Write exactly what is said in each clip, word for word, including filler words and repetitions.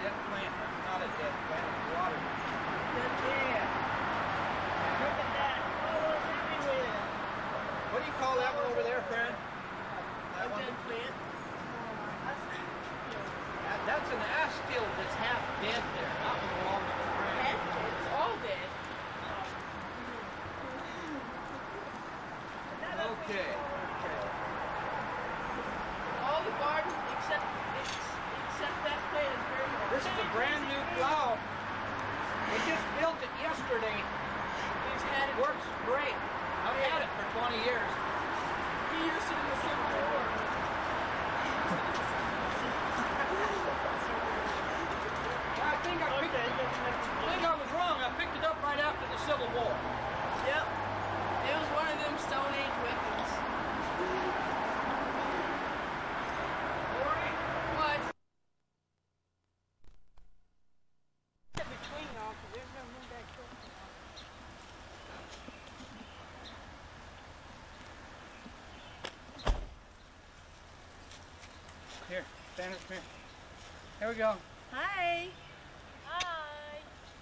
dead plant. That's not a dead plant. It's water. That's it. Look at that. All everywhere. What do you call that one over there, friend? That A one? dead plant. That, that's an astil that's half dead there. Not one along the ground. It's all dead. Okay. All the garden except except that plant is very good. This is a brand new plow. We just built it yesterday. He's had It it. works great. I've had it for twenty years. He used it in the Civil War. I think I picked Okay, it. let's make it. I think I was wrong. I picked it up right after the Civil War. Yep. It was one of them Stone Age weapons. What? Between y'all, because there's no move back Here, stand up here. Here we go. Hi. Hi.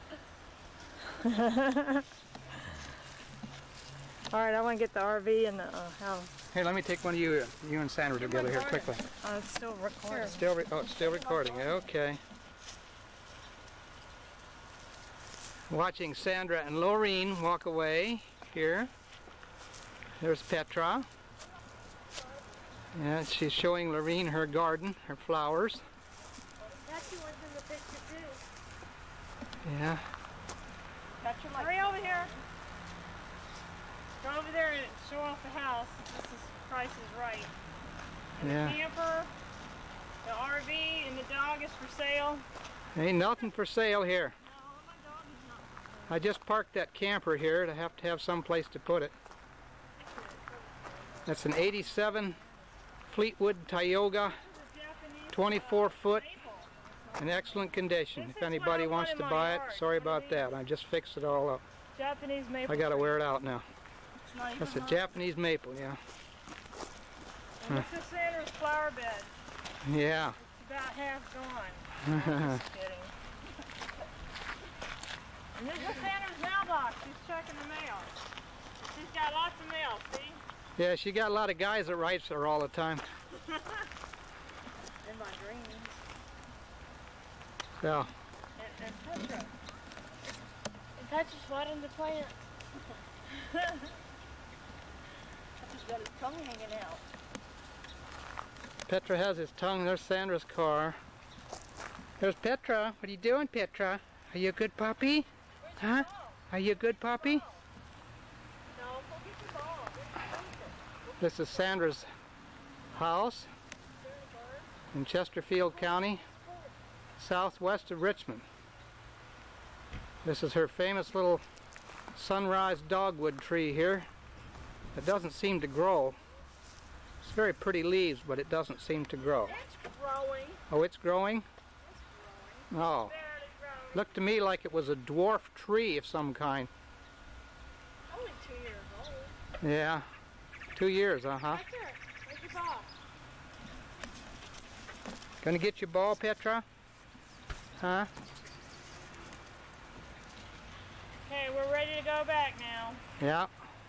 All right, I want to get the R V and the uh, house. Here, let me take one of you, you and Sandra together here quickly. Oh, it's still recording. Still, re oh, it's still recording. Okay. Watching Sandra and Laureen walk away here. There's Petra. Yeah, she's showing Laureen her garden, her flowers. Patsy wants in the picture too. Yeah. Hurry over here. Go over there and show off the house. This is Price is Right. And Yeah. the camper, the R V, and the dog is for sale. Ain't nothing for sale here. No, my dog is not for sale. I just parked that camper here to have to have some place to put it. That's an eighty-seven Fleetwood Tioga, twenty-four foot, in excellent condition. If anybody wants to buy it, sorry about that. I just fixed it all up. Japanese maple. I gotta wear it out now. It's not even That's a mine. Japanese maple, yeah. And this is Sandra's flower bed. Yeah. It's about half gone. I'm just kidding. And this is Sandra's mailbox. She's checking the mail. She's got lots of mail, see? Yeah, she got a lot of guys that writes her all the time. In my dreams. So, And, and Petra. And Petra's watering the plants. Petra's got his tongue hanging out. Petra has his tongue. There's Sandra's car. There's Petra. What are you doing, Petra? Are you a good puppy? Huh? Are you a good puppy? No, go get your ball. This is Sandra's house in Chesterfield County, southwest of Richmond. This is her famous little sunrise dogwood tree here. It doesn't seem to grow. It's very pretty leaves, but it doesn't seem to grow. It's growing. Oh, it's growing? It's growing. Oh, Barely growing. looked to me like it was a dwarf tree of some kind. Only two years old. Yeah, two years, uh-huh. That's it. Where's your ball? Gonna get your ball, Petra? Huh? Okay, we're ready to go back now. Yeah.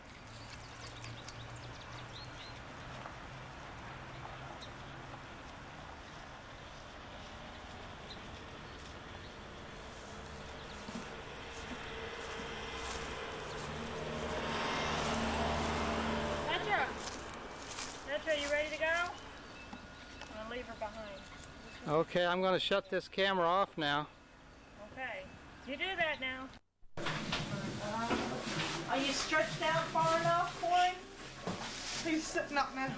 Petra! Petra, you ready to go? I'm gonna leave her behind. Okay, I'm gonna shut this camera off now. Okay. You do that now. Are you stretched out far enough for him? He's sitting up now.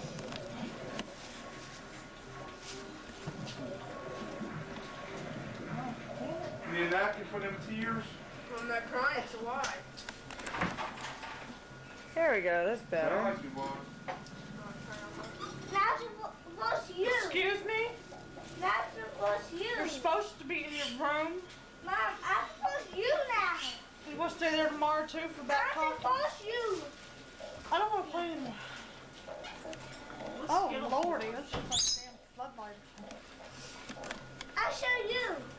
You need a napkin for them tears? I'm not crying, so why? There we go, that's better. I like you, boy. That's supposed to you. Excuse me? That's supposed to you. You're supposed to be in your room. Mom, I'm supposed to you now. You want to stay there tomorrow too for back I'm coffee? supposed to you. I don't want to play anymore. Oh, lordy, that's just like a damn floodlight. I'll show you.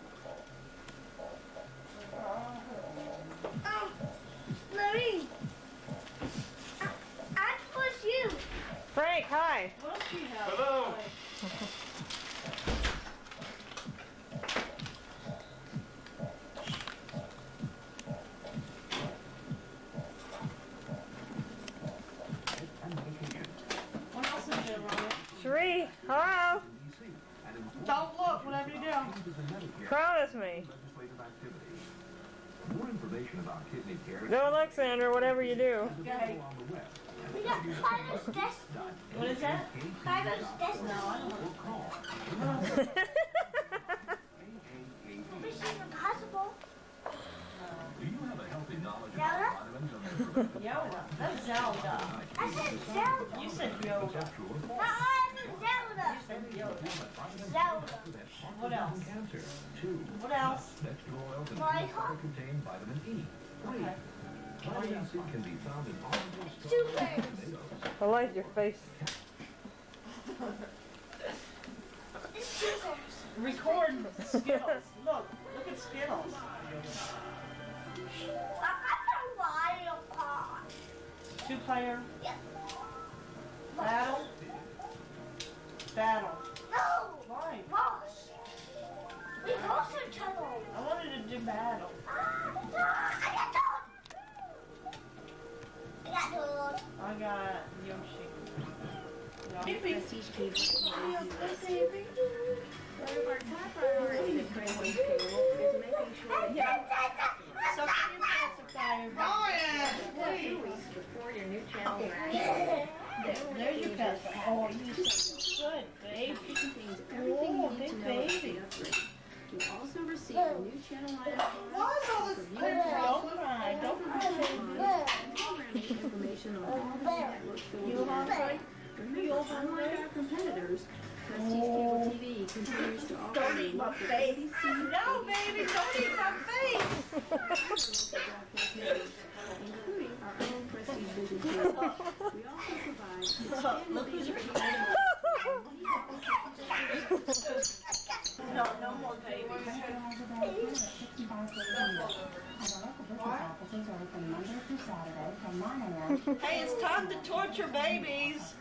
Hello. What else is there, Ronnie? Cherie, hello? Don't look, whatever you do. Promise me. More information about kidney care. Don't look, Sandra, whatever you do. Okay. We got Kylo's Destiny. What is that? Kylo's Destiny. No, I don't know. Mission Impossible. Do you have a healthy knowledge Zelda? about vitamins and their protective Yoda. That's Zelda. I said Zelda. You said Yoda. No, I said Zelda. You said Yoda. Zelda. What else? cancer? Two. What else? Vegetable oils and Why, foods huh? that contain vitamin E. Okay. Vitamin C can be found in oranges, Super. tomatoes. I like your face. It's scissors. Record Skittles. Look. Look at Skittles. I got the Mario Kart. Two player. Yeah. Battle. Battle. No. Why? Boss. We lost each other. I wanted to do battle. Ah, no, I got dog. I got dog. I got Yoshi. Big, big. Prestige Cable Communities. Part of our top priority with Trailways Cable is making sure that you So can you pacifier? have two weeks before your new channel arrives. There's your pacifier. Oh, you said good, babe. It contains everything Oh, you need big to know baby. about the upgrade. You'll also receive a new channel item Why is all this clear? Don't cry. Don't cry. programming information on all the network You affiliates. hungry? Remember, unlike our competitors, Prestige Cable T V continues to offer Don't eat my local face. A B C, No, baby, don't eat my face. including our own Prestige Vision Cable. We also provide Look who's expanded No, no more babies. Hey, it's time to torture babies.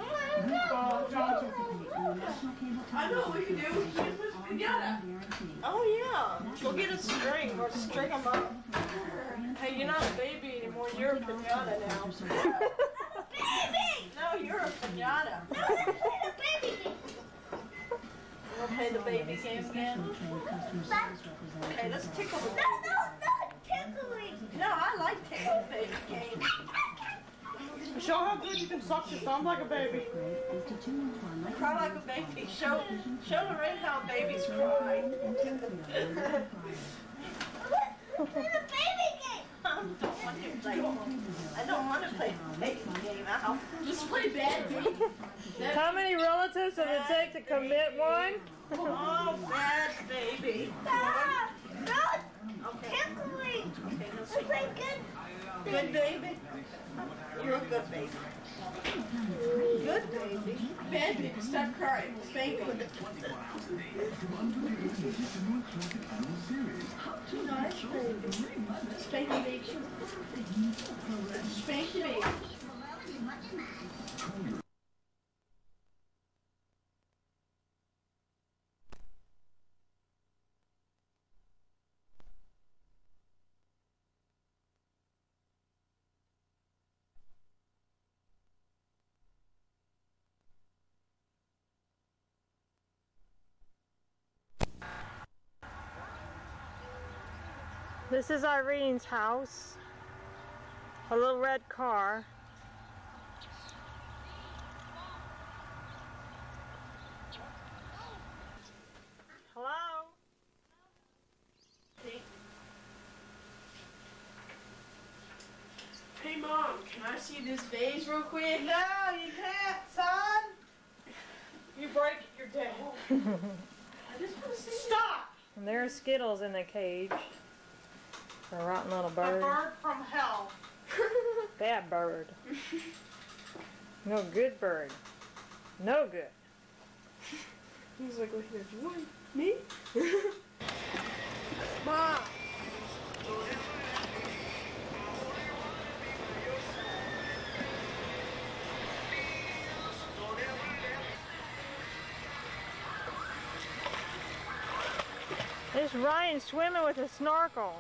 I know what we can do. We can put some pinata. Oh yeah, go get a string or string them up. Hey, you're not a baby anymore. You're a pinata now. Baby. No, you're a pinata. No, I played a baby game. You wanna play the baby game again? Okay, let's tickle the No, baby. no, no, tickling. No, I like tickle the baby game. Show how good you can suck your thumb like a baby. Cry like a baby. Show, show Lorraine how babies cry. Play the baby game. I don't want to play. I don't want to play the baby game. I'll Just play bad baby. How many relatives does it take to commit one? Oh, bad baby. Ah, no, Okay. tickling. Okay, no I secret. play good. Good baby. You're a good baby. Good baby. Bad baby. Stop crying. Spank me. Nice baby. Spank me, baby. Spank me, baby. This is Irene's house. A little red car. Hello? Hey, Mom, can I see this vase real quick? No, you can't, son. You break it, you're dead. I just want to see Stop. And there's Skittles in the cage. A rotten little A bird. bird from hell. Bad bird. No good bird. No good. He's like, look here. What? Me? Mom. There's Ryan swimming with a snorkel.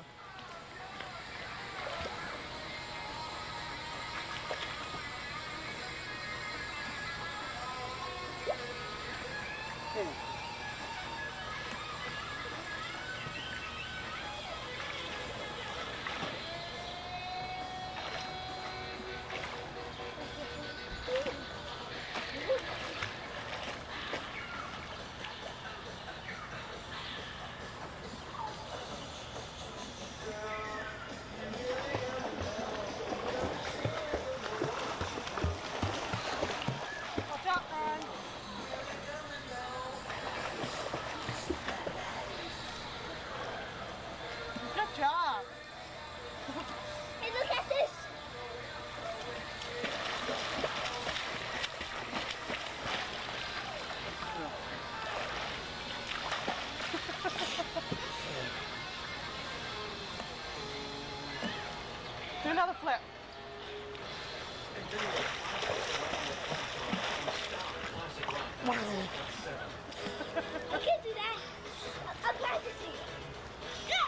Do another flip. I can't do that. I'm practicing. Go!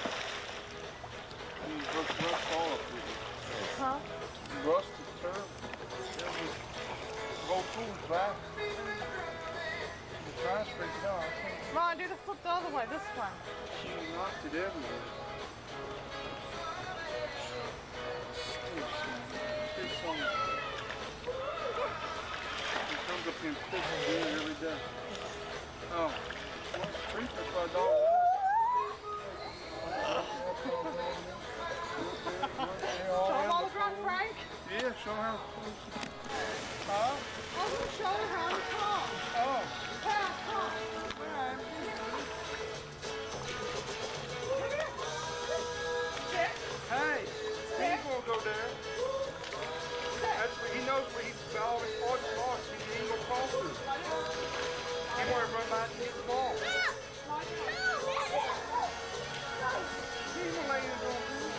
You rust, rust all up here. Huh? You rust is terrible. Whole food's back. The trash breaks down. I can't. Ron, do the flip the other way, this way. She knocked it everywhere. Here's some. He comes up here and fixes dinner every day. Oh, what's treatment for a dog? Show him all the grunt, Frank. Yeah, show her. Huh? I was going to show her how to talk. Oh. Yeah, talk. All right. Hey, he ain't gonna go there. That's where he knows where he's all his parts lost. He ain't gonna cross through. He wanna run by and hit the ball. He's gonna lay his own food.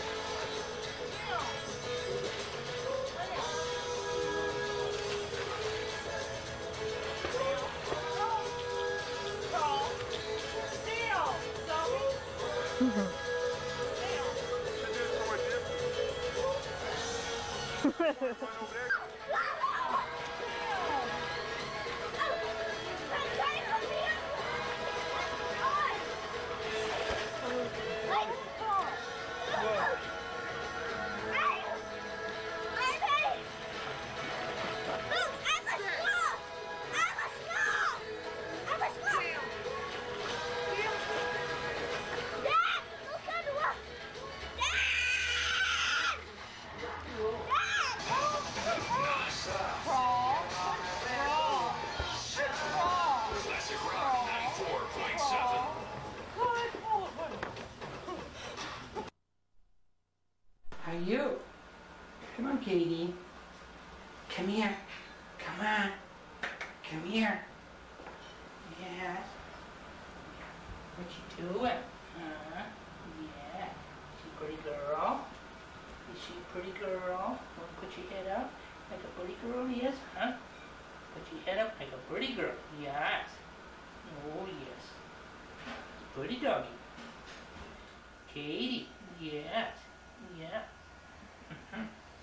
How you? Come on, Katie. Come here. Come on. Come here. Yeah. What you doing? Huh? Yeah. She a pretty girl? Is she a pretty girl? Want to put your head up like a pretty girl? Yes, huh? Put your head up like a pretty girl. Yes. Oh, yes. Pretty doggy. Katie. Yes. Yeah. Mm-hmm.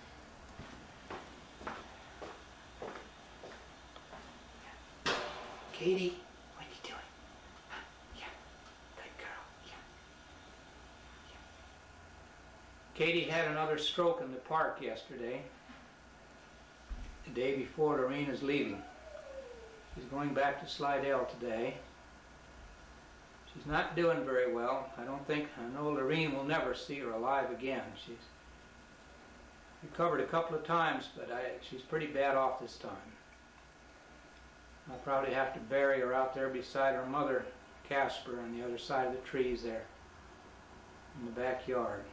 Katie, what are you doing? Huh? Yeah. Good girl. Yeah. Yeah. Katie had another stroke in the park yesterday. The day before Lorena's leaving. She's going back to Slidell today. She's not doing very well. I don't think, I know Lorene will never see her alive again. She's recovered a couple of times, but I, she's pretty bad off this time. I'll probably have to bury her out there beside her mother, Casper, on the other side of the trees there, in the backyard.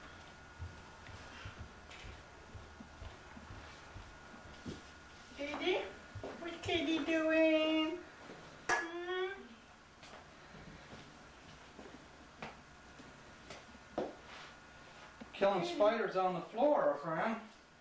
Katie? you doing? Hmm? Killing spiders on the floor, friend.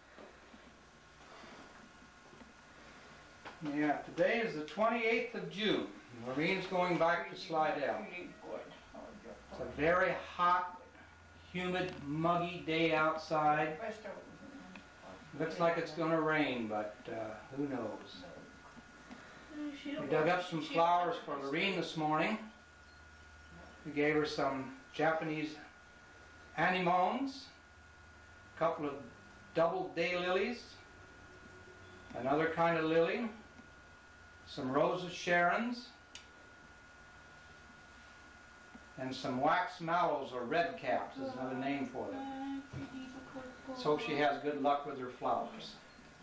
Yeah, today is the twenty-eighth of June. Maureen's going back to Slidell. It's a very hot, humid, muggy day outside. Looks like it's going to rain, but uh, who knows. We dug up some flowers for Lorene this morning. We gave her some Japanese anemones, a couple of double daylilies, another kind of lily, some roses Sharons, and some wax mallows or red caps is another name for them. Let's hope she has good luck with her flowers.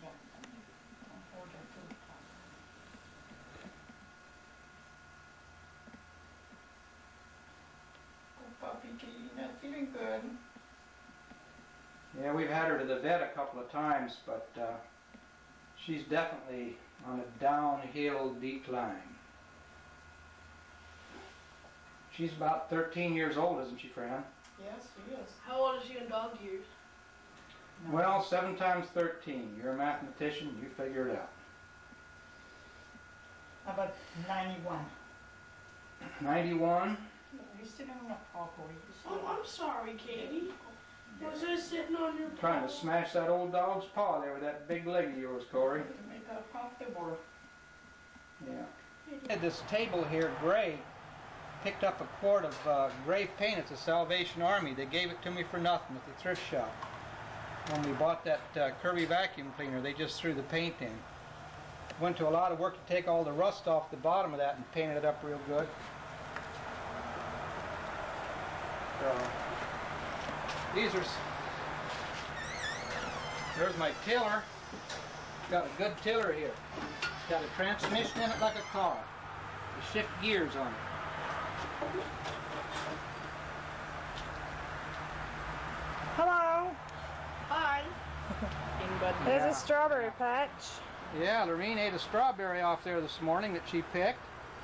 Puppy kitty, not feeling good. Yeah, we've had her to the vet a couple of times, but uh, she's definitely on a downhill decline. She's about thirteen years old, isn't she, Fran? Yes, she is. How old is she in dog years? Well, seven times thirteen. You're a mathematician, you figure it out. How about ninety-one? ninety-one. You're sitting on a awkward. Oh, I'm sorry, Katie. Was I sitting on your Trying to paw? smash that old dog's paw there with that big leg of yours, Corey. To make her comfortable. Yeah. I had this table here, gray. Picked up a quart of uh, gray paint at the Salvation Army. They gave it to me for nothing at the thrift shop. When we bought that uh, Kirby vacuum cleaner, they just threw the paint in. Went to a lot of work to take all the rust off the bottom of that and painted it up real good. So, these are, s- there's my tiller. Got a good tiller here. It's got a transmission in it like a car. You shift gears on it. Hello. Hi. There's a strawberry patch. Yeah, Lorene ate a strawberry off there this morning that she picked.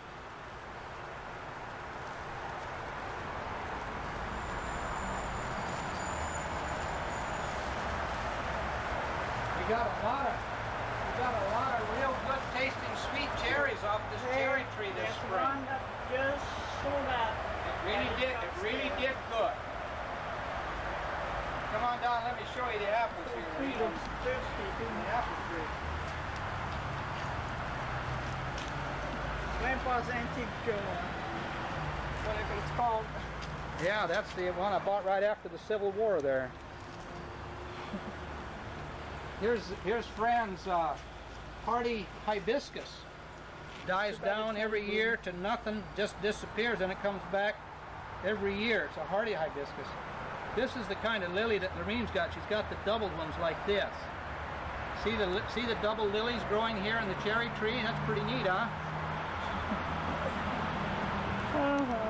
We got a lot of, we got a lot of real good tasting sweet cherries off this cherry tree this That's spring. one that just sold out. It really did, it really did good. Come on down, let me show you the apples here. He Lorene. looks thirsty. The apple tree. Grandpa's antique, uh, whatever it's called. Yeah, that's the one I bought right after the Civil War there. Here's here's Fran's uh, hardy hibiscus. Dies down every year to nothing, just disappears, and it comes back every year. It's a hardy hibiscus. This is the kind of lily that Lorene's got. She's got the doubled ones like this. See the li- see the double lilies growing here in the cherry tree? That's pretty neat, huh? Uh-huh.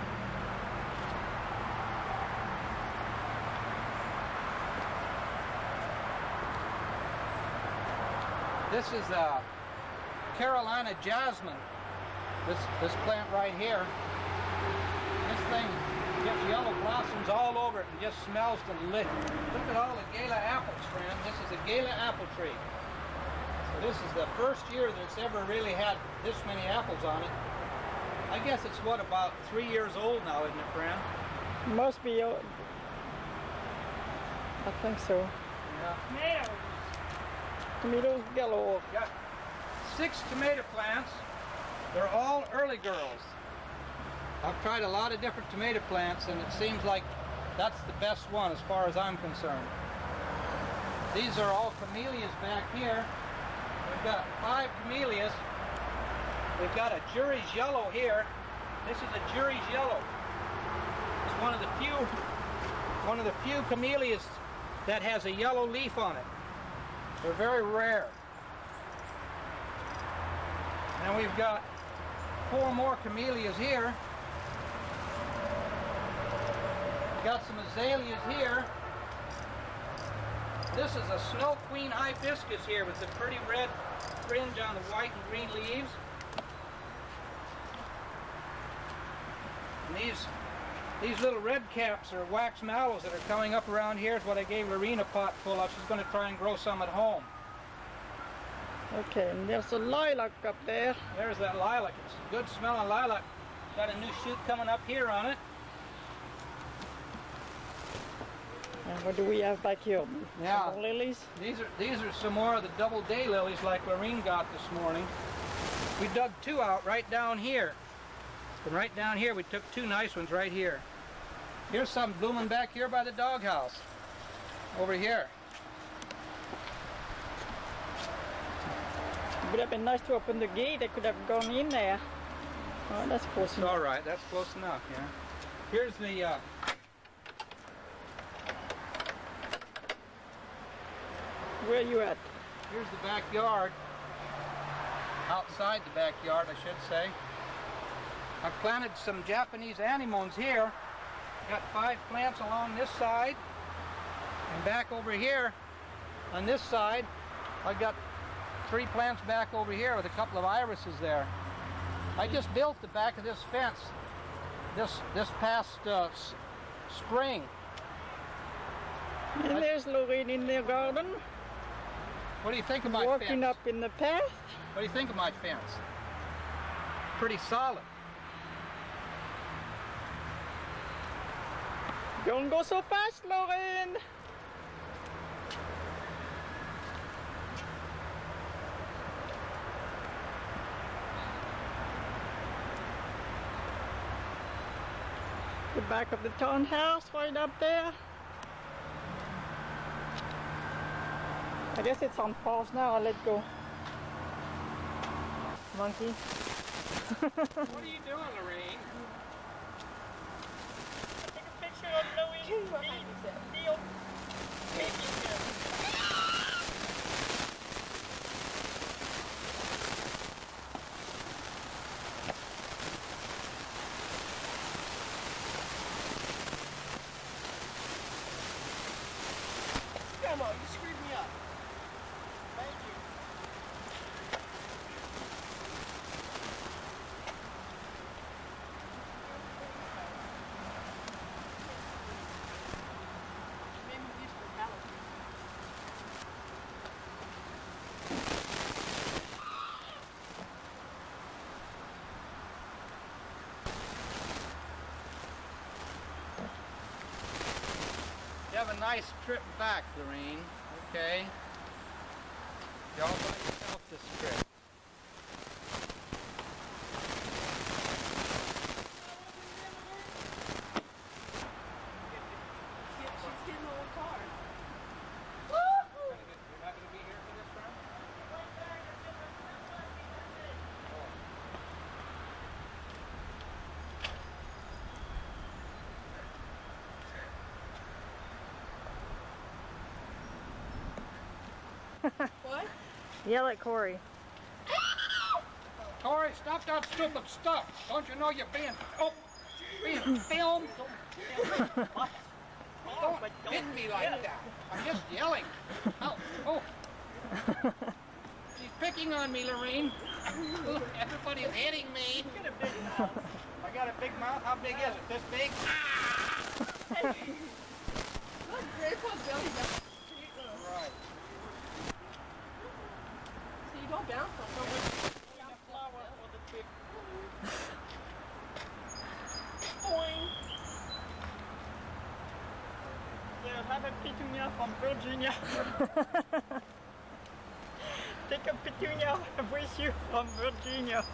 This is uh, Carolina jasmine. This this plant right here. This thing gets yellow blossoms all over it and just smells delicious. Look at all the Gala apples, friend. This is a Gala apple tree. So this is the first year that it's ever really had this many apples on it. I guess it's what, about three years old now, isn't it, friend? Must be. uh, I think so. Yeah. Tomatoes. Tomatoes yellow. Got six tomato plants. They're all early girls. I've tried a lot of different tomato plants, and it seems like that's the best one as far as I'm concerned. These are all camellias back here. We've got five camellias. We've got a Jury's yellow here. This is a Jury's yellow. It's one of the few, one of the few camellias that has a yellow leaf on it. They're very rare. And we've got four more camellias here. Got some azaleas here. This is a Snow Queen hibiscus here with the pretty red fringe on the white and green leaves. And these these little red caps are wax mallows that are coming up around here. Is what I gave Lorene a pot full of. She's going to try and grow some at home. Okay, and there's a lilac up there. There's that lilac. It's a good smelling lilac. Got a new shoot coming up here on it. And what do we have back here? Yeah. Some more lilies? These are these are some more of the double day lilies like Lorene got this morning. We dug two out right down here. And right down here we took two nice ones right here. Here's some blooming back here by the doghouse. Over here. It would have been nice to open the gate. They could have gone in there. Oh, that's close It's enough. all right. That's close enough, yeah. Here's the uh, Where are you at? here's the backyard. Outside the backyard, I should say. I planted some Japanese anemones here. Got five plants along this side. And back over here on this side, I've got three plants back over here with a couple of irises there. I just built the back of this fence this this past uh, s spring. And there's Lorene in their garden. What do you think of my Walking fence? up in the path. What do you think of my fence? Pretty solid. Don't go so fast, Lorene. The back of the townhouse right up there. I guess it's on pause now. I'll let go. Monkey. What are you doing, Lorene? Take a picture of Louis. Neil. Come on, you screwed me up. Thank you. Maybe these for Halloween. You have a nice trip back, Lorene. Okay. You're all by yourself this trip. She's getting a little car. You're not going to be here for this round? What? Yell at Corey. Corey, stop that stupid stuff. Don't you know you're being, oh, being filmed? Don't, don't hit me like that. I'm just yelling. Oh, oh. She's picking on me, Lorene. Everybody's hitting me. Get a big mouth. I got a big mouth. How big is it? This big? Look, Grandpa Billy down. Right. So you don't bounce on someone. Boing. There, have a petunia from Virginia. Take a petunia with you from Virginia.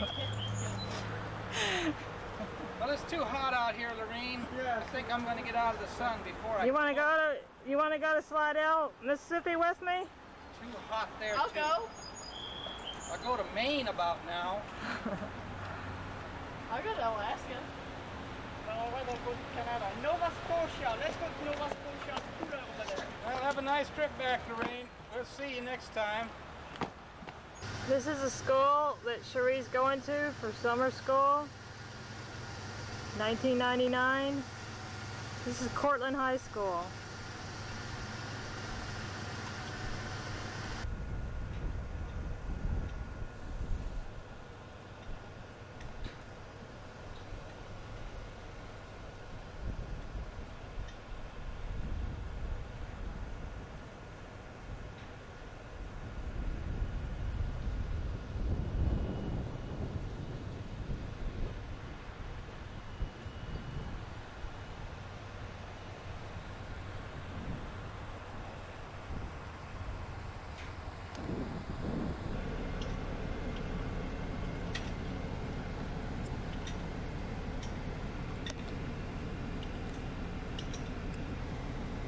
Well, it's too hot out here, Lorene. Yeah. I think I'm going to get out of the sun before I. You want to go to you want to go to Slidell, Mississippi with me? Too hot there. I'll too. go. I'll go to Maine about now. I'll go to Alaska. No, we're going to go to Canada. Nova Scotia. Let's go to Nova Scotia. Put it over there. Well, have a nice trip back, Lorene. We'll see you next time. This is a school that Cherie's going to for summer school. nineteen ninety-nine. This is Cortland High School.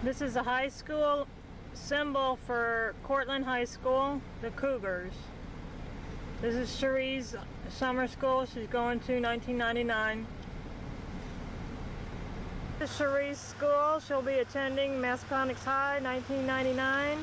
This is a high school symbol for Cortland High School, the Cougars. This is Cherie's summer school she's going to, nineteen ninety-nine. This is Cherie's school. She'll be attending Massaconix High, nineteen ninety-nine.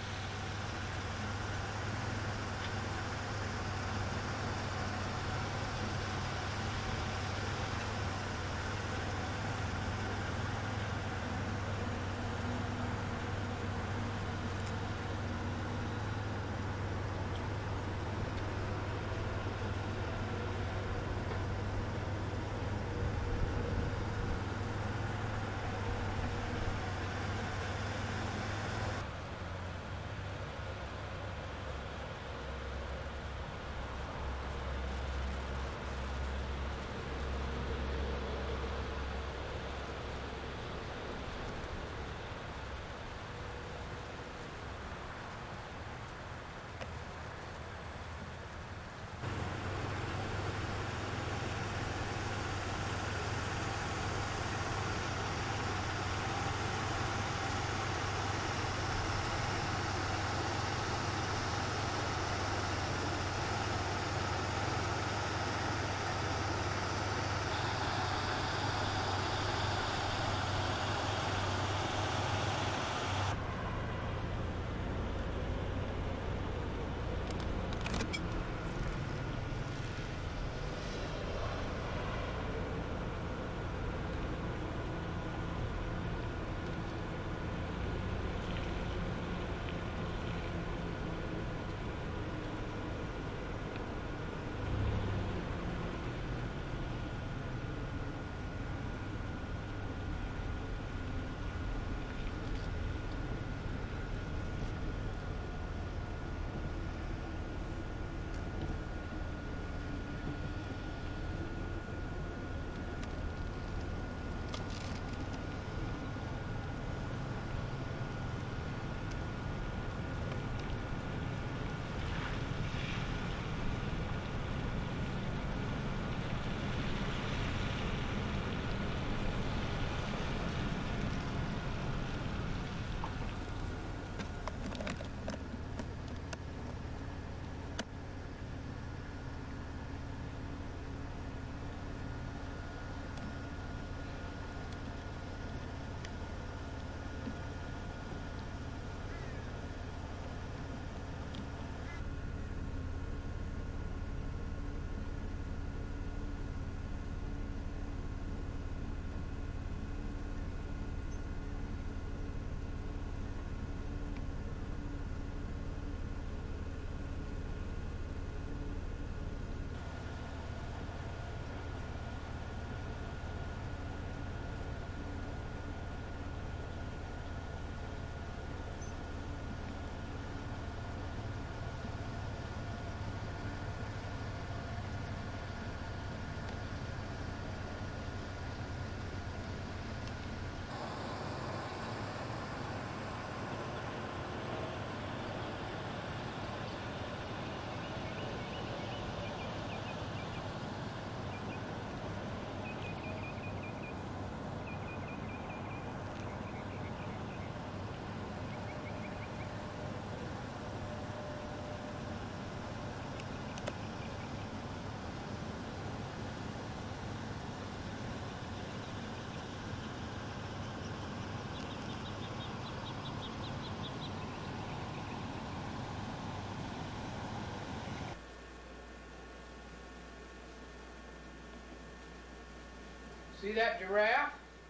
See that giraffe?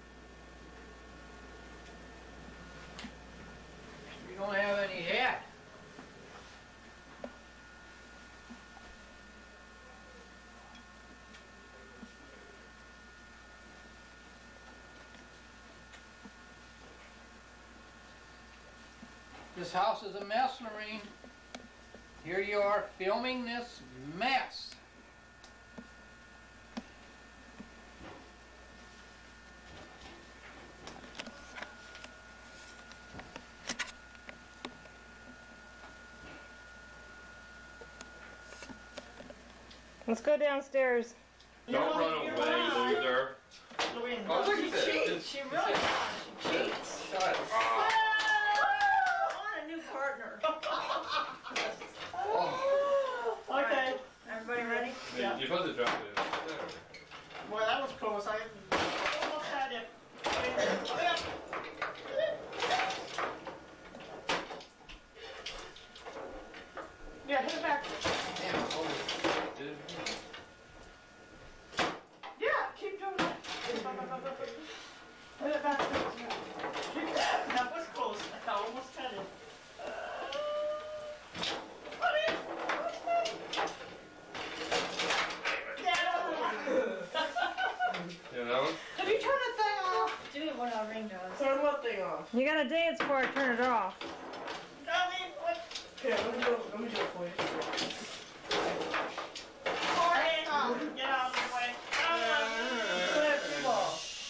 You don't have any head. This house is a mess, Lorene. Here you are filming this mess. Let's go downstairs. Don't run away, loser. Lorraine, Oh, look at she this. cheats. She really does. She cheats. shot. I want a new partner. Okay. Everybody ready? Yeah. You're supposed to drop it. Boy, that was close. I almost had it. Yep. Yeah, hit it back. Yeah, keep doing it. Hit it back. That was close. I almost had it. You know? Have you turned the thing off? Do it when our ring does. Turn what thing off? You gotta dance before I turn it off. I mean, what? Here, let me do it. Let me do it for you. Hey, get out of the way. Out of the way. Come on.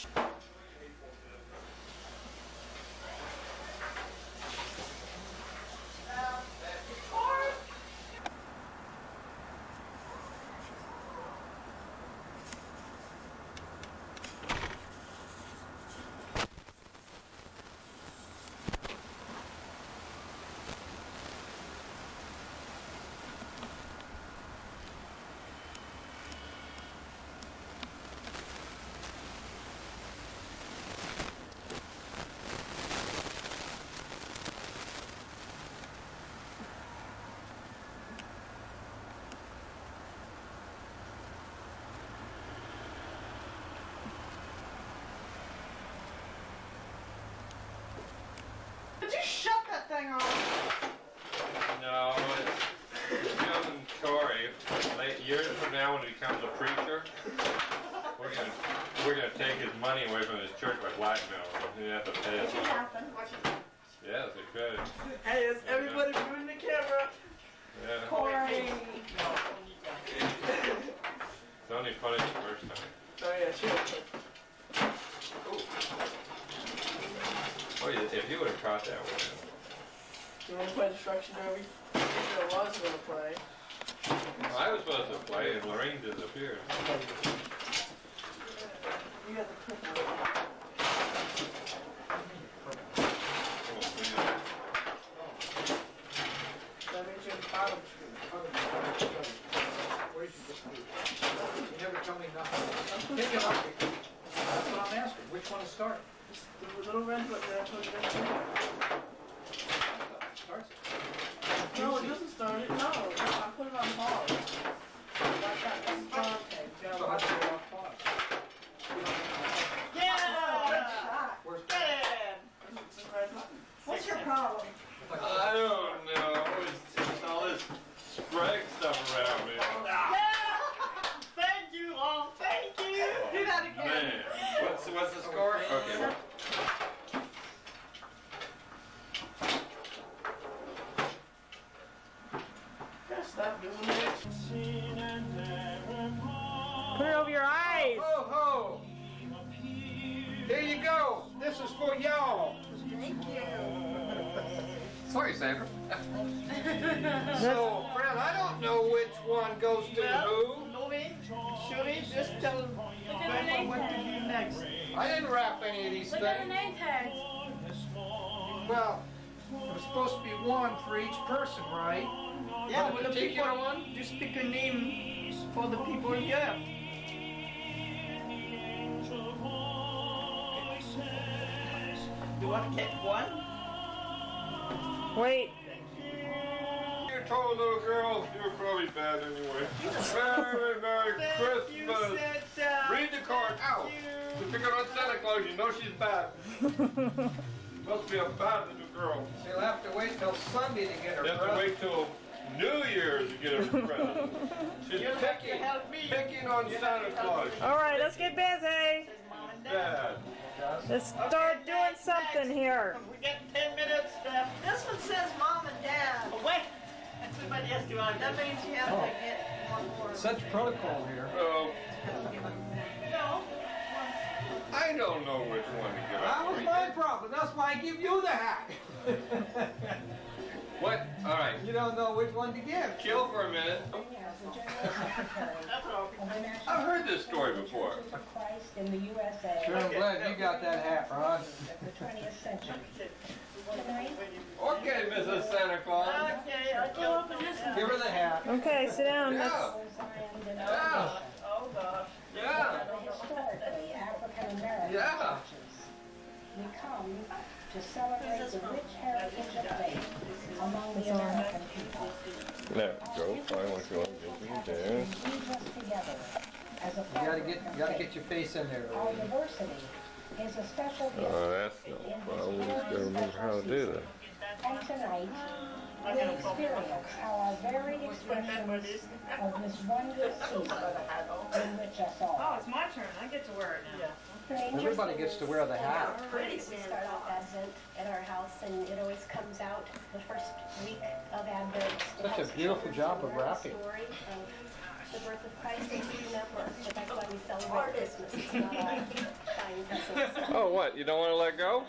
Did you shut that thing off? No, it's young Tori. Late years from now, when he becomes a preacher, we're gonna we're gonna take his money away from his church by blackmail. You have to pay us. It could happen. Watch it. Yes, it could. Hey, is everybody viewing the camera? Yeah. Corey. It's only funny the first time. Oh yeah, sure. Oh, yeah, if you would have caught that one. You want to play Destruction Derby? I was going to play. Well, I was supposed to play, and Lorraine disappeared. You got the clip on. That means you're in the bottom screen. Where'd you just move? You never tell me nothing. Pick it up. That's what I'm asking. Which one is starting? The little red button there, put it in. Starts it. No, it doesn't start it. No, I put it on pause. Like that. That's the pause page. So how do you get off pause? Yeah! Where's Get in! What's your problem? I don't know. It's just all this Sprague stuff around me. Yeah! Thank you all. Thank you. Do that again. Man, what's what's the score? Okay. Stop doing this. Put it over your eyes. Ho ho! Here you go. This is for y'all. Thank you. Sorry, Sandra. So, Fred, I don't know which one goes to who. Louie, Shirley, just tell them what to do next. I didn't wrap any of these Look at the things. name tags. Well, there's supposed to be one for each person, right? Yeah, For but the the particular people, one? just pick a name for the people you have. Do I get one? Wait. You told little girl you were probably bad anyway. Merry, Merry Thank Christmas. you, Santa. Read the card. Ow. You pick her on Santa Claus, you know she's bad. Must be a bad little girl. She'll have to wait till Sunday to get her You have to present. wait till New Year's to get her present. She's You'll have to picking, help me. picking on Santa Claus. All right, let's get busy. Mom and Dad. Bad. Let's start doing something here. We got ten minutes left. This one says mom and dad. Oh, wait. Somebody has to argue. That means you have to get one more. Such protocol here. Oh, No. I don't know which one to get That up was for. my problem. That's why I give you the hat. What? All right. You don't know which one to give. Chill for a minute. I've heard this story before. Sure, I'm glad you got that hat, Ron. Okay, Missus Santa Claus. Okay, I'll go open this one. Give her the hat. Okay, sit down. Yeah. Yeah. Oh gosh. Yeah. Yeah. We come to celebrate the rich heritage of faith among the American people. Now, go find what you want to do. Leads us together as a You gotta get, you gotta get your face in there. Our diversity is a special gift. Oh, that's no problem. We just gotta remember how to do that. And tonight, we experience how our varied expressions of this wondrous season enrich us Oh, all. it's my turn. I get to wear it now. Everybody gets to wear the hat. We start off Advent at our house, and it always comes out the first week of Advent. It Such a has beautiful job of the wrapping. story of the birth of Christ, and we remember. But that's why we celebrate Christmas. It's not all fine presents. Oh, what? You don't want to let go?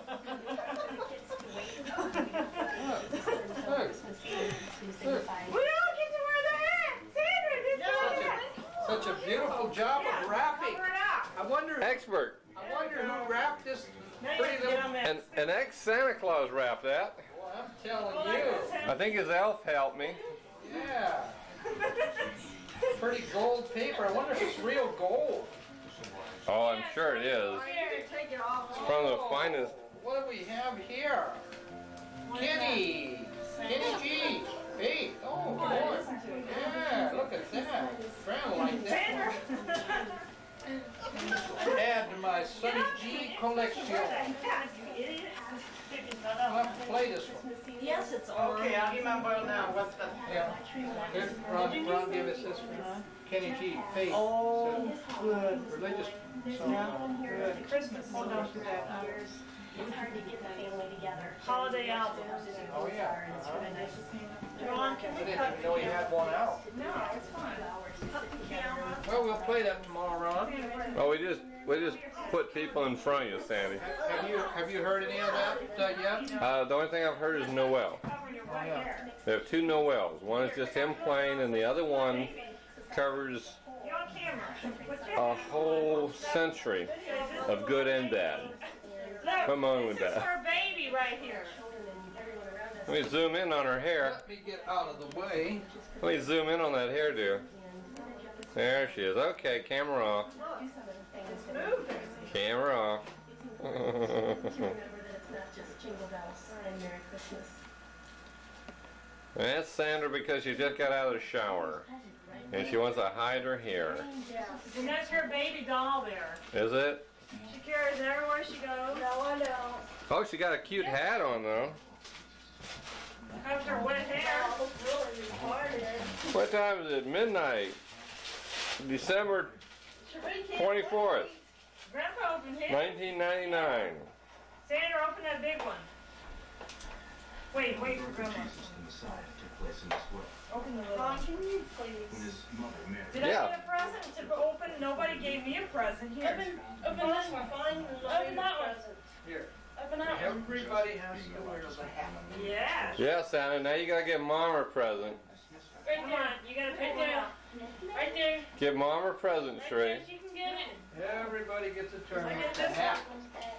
Christmas Eve to signify. We all get to wear the hat. Sandra gets to wear the hat. Such a beautiful job of wrapping. Cover it up. I wonder, Expert. I wonder who wrapped this Now you pretty can get little. on that. An, an ex-Santa Claus wrapped that. Well, I'm telling you. I think his elf helped me. Yeah. Pretty gold paper. I wonder if it's real gold. Oh, I'm sure it is. Take it off. It's from the finest. What do we have here? Kenny. Kenny G. Faith. Oh, boy. Yeah, look at that. Grandma like that. Add to my Sonny G collection. I'll have to play this one. Yes, it's on. Okay, I'll remember now. What's the? Yeah. Here, Ron, Ron, give us this one. Kenny G. Faith. Oh, good. Religious song. Yeah, good. Christmas. Hold on to that. It's hard to get the family together. Holiday album. Oh, yeah. Ron, can I we didn't cut? even know you had one out. No, it's fine. Cut the camera. Well, we'll play that tomorrow, Ron. Oh, we just we just put people in front of you, Sandy. Have you have you heard any of that uh, yet? Uh, the only thing I've heard is Noel. Oh, yeah. There are two Noels. One is just him playing, and the other one covers You're on camera. What's your a whole century of good and bad. Look, Come on with this is that. her baby right here. Let me zoom in on her hair. Let me get out of the way. Let me zoom in on that hairdo. There she is. Okay, camera off. Camera off. Remember that it's not just Jingle Bells and Merry Christmas. That's Sandra because she just got out of the shower. And she wants to hide her hair. And that's her baby doll there. Is it? She carries it everywhere she goes. No, I know. Oh, she got a cute hat on though. Covers her wet hair. What time is it? Midnight. December twenty-fourth, Grandpa opened his. nineteen ninety-nine. Sandra, open that big one. Wait, wait for Grandma. Open the little Ron, one. can you please? Did Yeah. I get a present to open? Nobody gave me a present. Here. Open, open this one. Find Open that one. Here. Open that one. Everybody has to wear the hat. Yeah. Yeah, Santa. Now you gotta get Mom her present. Right there. You gotta pick one out. Right there. Give Mom her present, Right Sheree. there. She can get it. Everybody gets a turn I with get the this hat.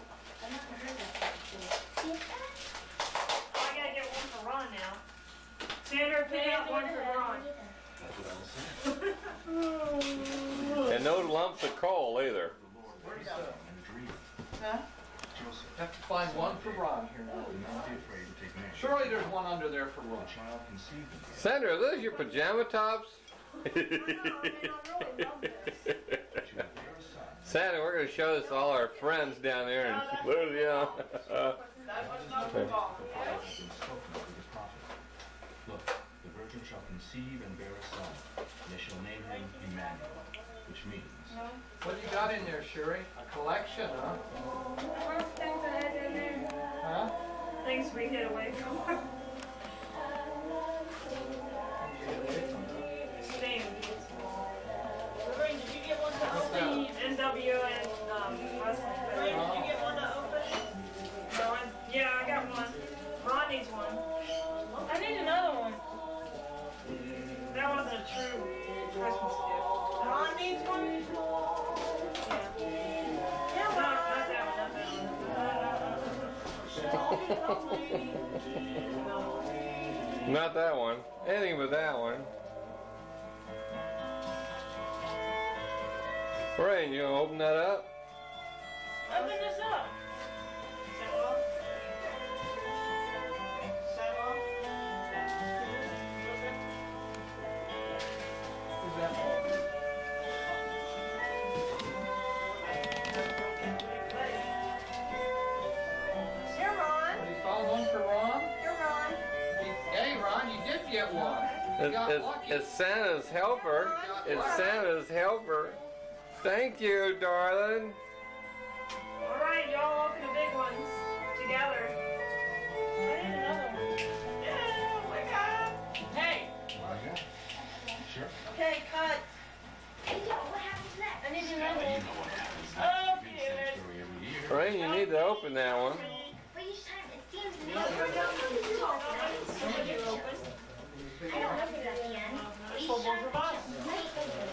I gotta get one for Ron now. Sandra, pick out one for Ron. And no lumps of coal either. Huh? Have to find one for Ron here. Surely there's one under there for Ron. Sandra, are those your pajama tops? Santa, we're gonna show this to all our friends down there in Louisiana. That was not the ball. Look, the virgin shall conceive and bear a son. They shall name him Emmanuel, which means. What do you got in there, Sherry? A collection, huh? Things I had in there. Huh? Things we hid away from. Sting. Lorraine, did you get one to open? N W and um, wrestling. Lorraine, did you get one to open? No, I- yeah, I got one. Ron needs one. I Christmas gift. Ron needs one. Yeah, Ron. Not that one. Anything but that one. Rain, you gonna open that up? Open this up. Here, Ron. You found one for Ron? Here, Ron. Hey, Ron, you did get one. You It's, got it's, lucky. it's Santa's helper. It's Santa's helper. Thank you, darling. All right, y'all open the big ones together. I need another one. Yeah, wake up. Hey. Sure. Okay, cut. Hey, yo, what happens next? I need another one. Oh, good. Rain, you need to open that one. But each time it seems to me No, like we're we're not going going to to do talk. it. Somebody open. I don't know if it's at the end. But each For both time of us. it's right.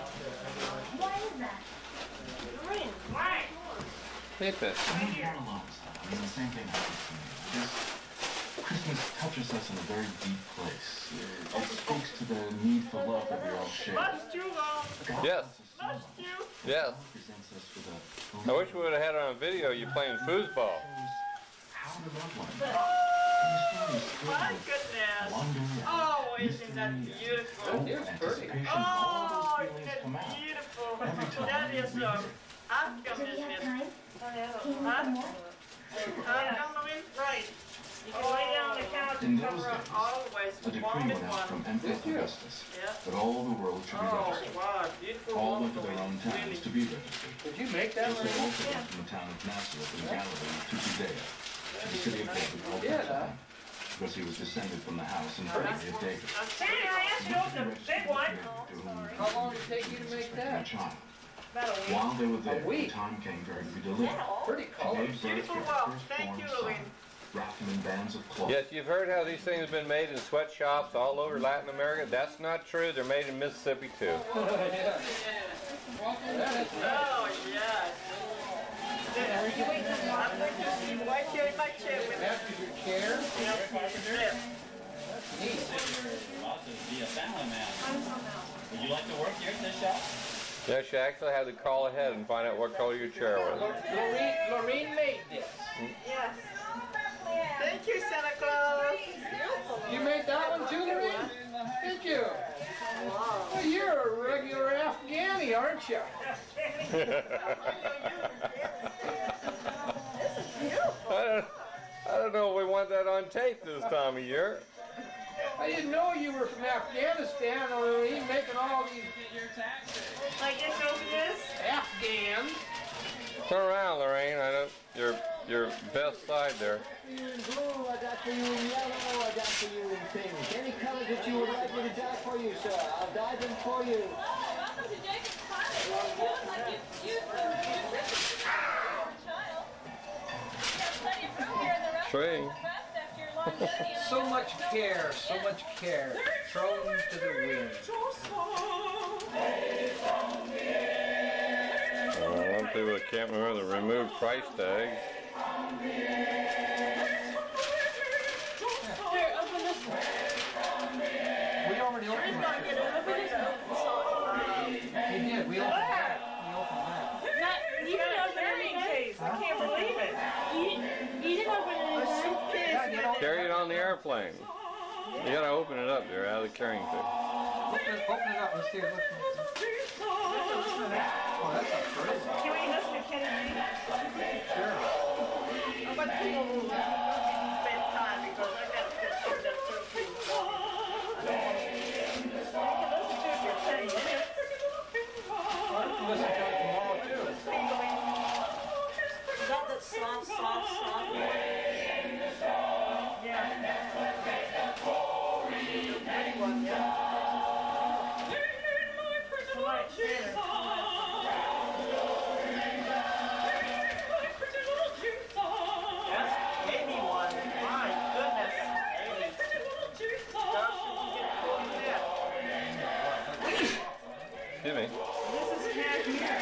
Why is that? Green. Right. Hit this. When we're alone, I mean, the same thing happens to me. Just Christmas touches us in a very deep place. It, it speaks to the need for love that we all share. Must you, Ron? God Yes. loves us so much. Must you? Yes. God presents us with a I wish we would have had it on video. You playing foosball. how to love one another. And the story is filled My with goodness. wonder and Oh, isn't that mystery and beautiful? hope, anticipation. All Oh, those isn't feelings that come out. beautiful? Every time That we is read um, it. I've So got do this you have bit. time? Huh? Can we come more? I've got it right. You can lay down on the couch In and those cover up. days, Always a decree wanted went out from one. Emperor Did you? Augustus Yeah. that all the world should be Oh, registered. wow. Beautiful. All went to wonderful. their own Really. towns to be registered. Did you make that So one? most of them from the town of Nazareth in Galilee to Judea, to the city of David called Yeah, Bethlehem, because he was descended from the house and family of David. Sandy, I asked you to open the big one. To whom How long did it take you to make expecting a that? child. About a week. While they were there, A week? the time came for her to be delivered. Pretty She colors. gave birth to Beautiful her work. Thank firstborn you, son, Louise. wrapped him in bands of cloth. Yes, you've heard how these things have been made in sweatshops all over Latin America. That's not true. They're made in Mississippi too. Yeah. Oh, yes. I'm going to right here in my chair with me. After your chair? Yeah. Neat. Also, be a family man. Would you like to work here at this shop? Yes, you actually had to call ahead and find out what color your chair was. Lorene, Lorene made this. Yes. Thank you, Santa Claus. You made that one too, Lorene? Did you? Well, you're a regular Afghani, aren't you? I don't, I don't know if we want that on tape this time of year. I didn't know you were from Afghanistan, Lorene, making all these Like this, open this. Afghans. Turn around, Lorraine. I don't. Your your best side there. In blue, I got for you in yellow, I got for you in pink. Any color that you would like me to dye for you, sir, I'll dye them for you. Welcome to Jacob's Party. You look like you used to be a child. You have plenty of room here in the rest. Tree. Rest after your long journey. So much care, so much care, thrown to the wind. Uh, a lot of people that can't remember the removed price tag. Here, open this one. We already opened that. We did, we opened that. We opened that. Not, you didn't open anything. I can't believe it. You, you didn't open anything. Yeah, you know, Carry it on the airplane. You gotta open it up there out of the carrying case. open it, open it up, let's see it. Look. Oh, that's a pretty one. Can we listen to Kenny G? Sure. I'm going to take a little bedtime because I got to get some of that turkey. Well, you can listen to it tomorrow too. Is that that slop, slop, slop? That's Amy one. My goodness. Amy. Gosh, did you get pulled in there? excuse me. This is cashmere.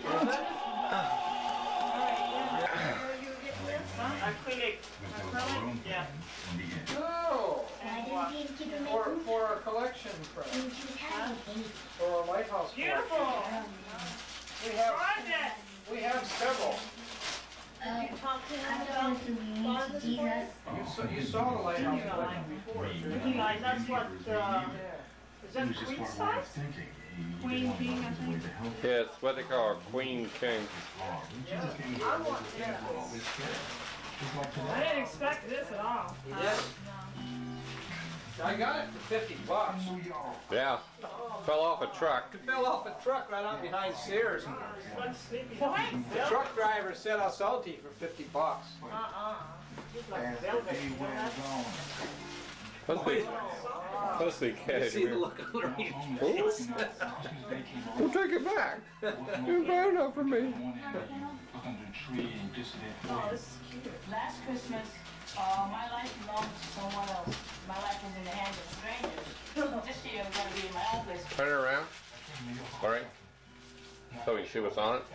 Acrylic. Acrylic? Yeah. No! For, for our collection, friend. For our lighthouse Beautiful. collection. We have, Project. we have several. Uh, you talk to him about Jesus. You saw, you saw the lighthouse collection before. Looking like that's what, uh, is that queen size? Queen king, I think. Yeah, it's what they call a queen king. I want this. I didn't expect this at all. Yes. I got it for fifty bucks. Yeah. Fell off a truck. It fell off a truck right out behind Sears. What? The truck driver said I'll sell it to you for fifty bucks. Uh-uh. It's like velvet. Let's see. Let's see, You Cat. see the look on her face. We'll take it back. You're bad enough for me. Oh, this is cute. Last Christmas, uh, my life belonged to someone else. My life was in the hands of strangers. This year I'm going to be in my own place. Turn it around. All right. So we can see what's on it.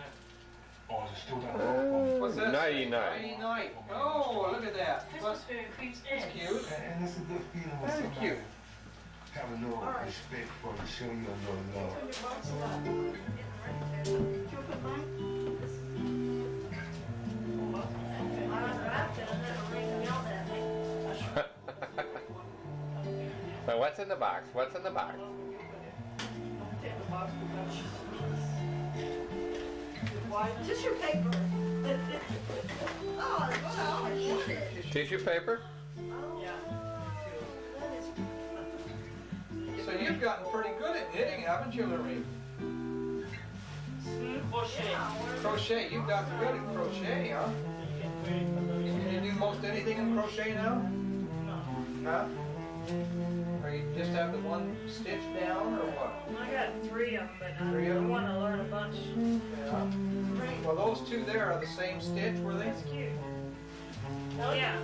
What's that? Nighty night. Nighty night. Oh, look at that. Christmas spirit creeps in. That's cute. And it's a good feeling when Very somebody cute. have a little respect for you, show you a little love. So what's in the box? What's in the box? Tissue paper. Oh, wow, I love it. Tissue paper? So you've gotten pretty good at knitting, haven't you, Lorene? Crochet. Crochet. You've gotten good at crochet, huh? Can you do most anything in crochet now? Huh? Or you just have the one stitch down, or what? I got three of them, but Three of I them? want to learn a bunch. Yeah. Well, those two there are the same stitch, were they? That's cute. Oh, yeah.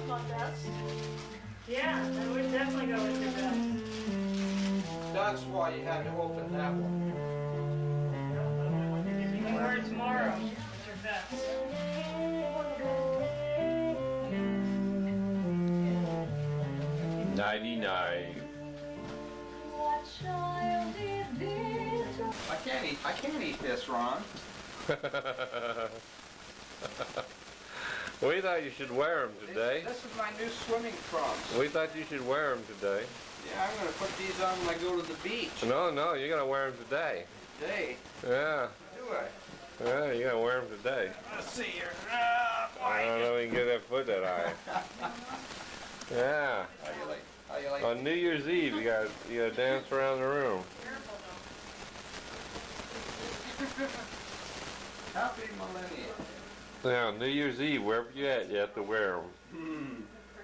Yeah, that would definitely go with your best. That's why you had to open that one. You can wear it tomorrow. It's your best. ninety-nine. I can't eat. I can't eat this, Ron. We thought you should wear them today. This is my new swimming trunks. We thought you should wear them today. Yeah, I'm gonna put these on when I go to the beach. No, no, you're gonna wear them today. Today. Yeah, Do I? yeah, you're gonna wear them today. Let's see here. Uh, I don't know if you can get that foot that high. Yeah. How you like? How you like? On New Year's Eve, you got you got to dance around the room. Happy Millennium. Now, New Year's Eve, wherever you at, you have to wear them. Hmm.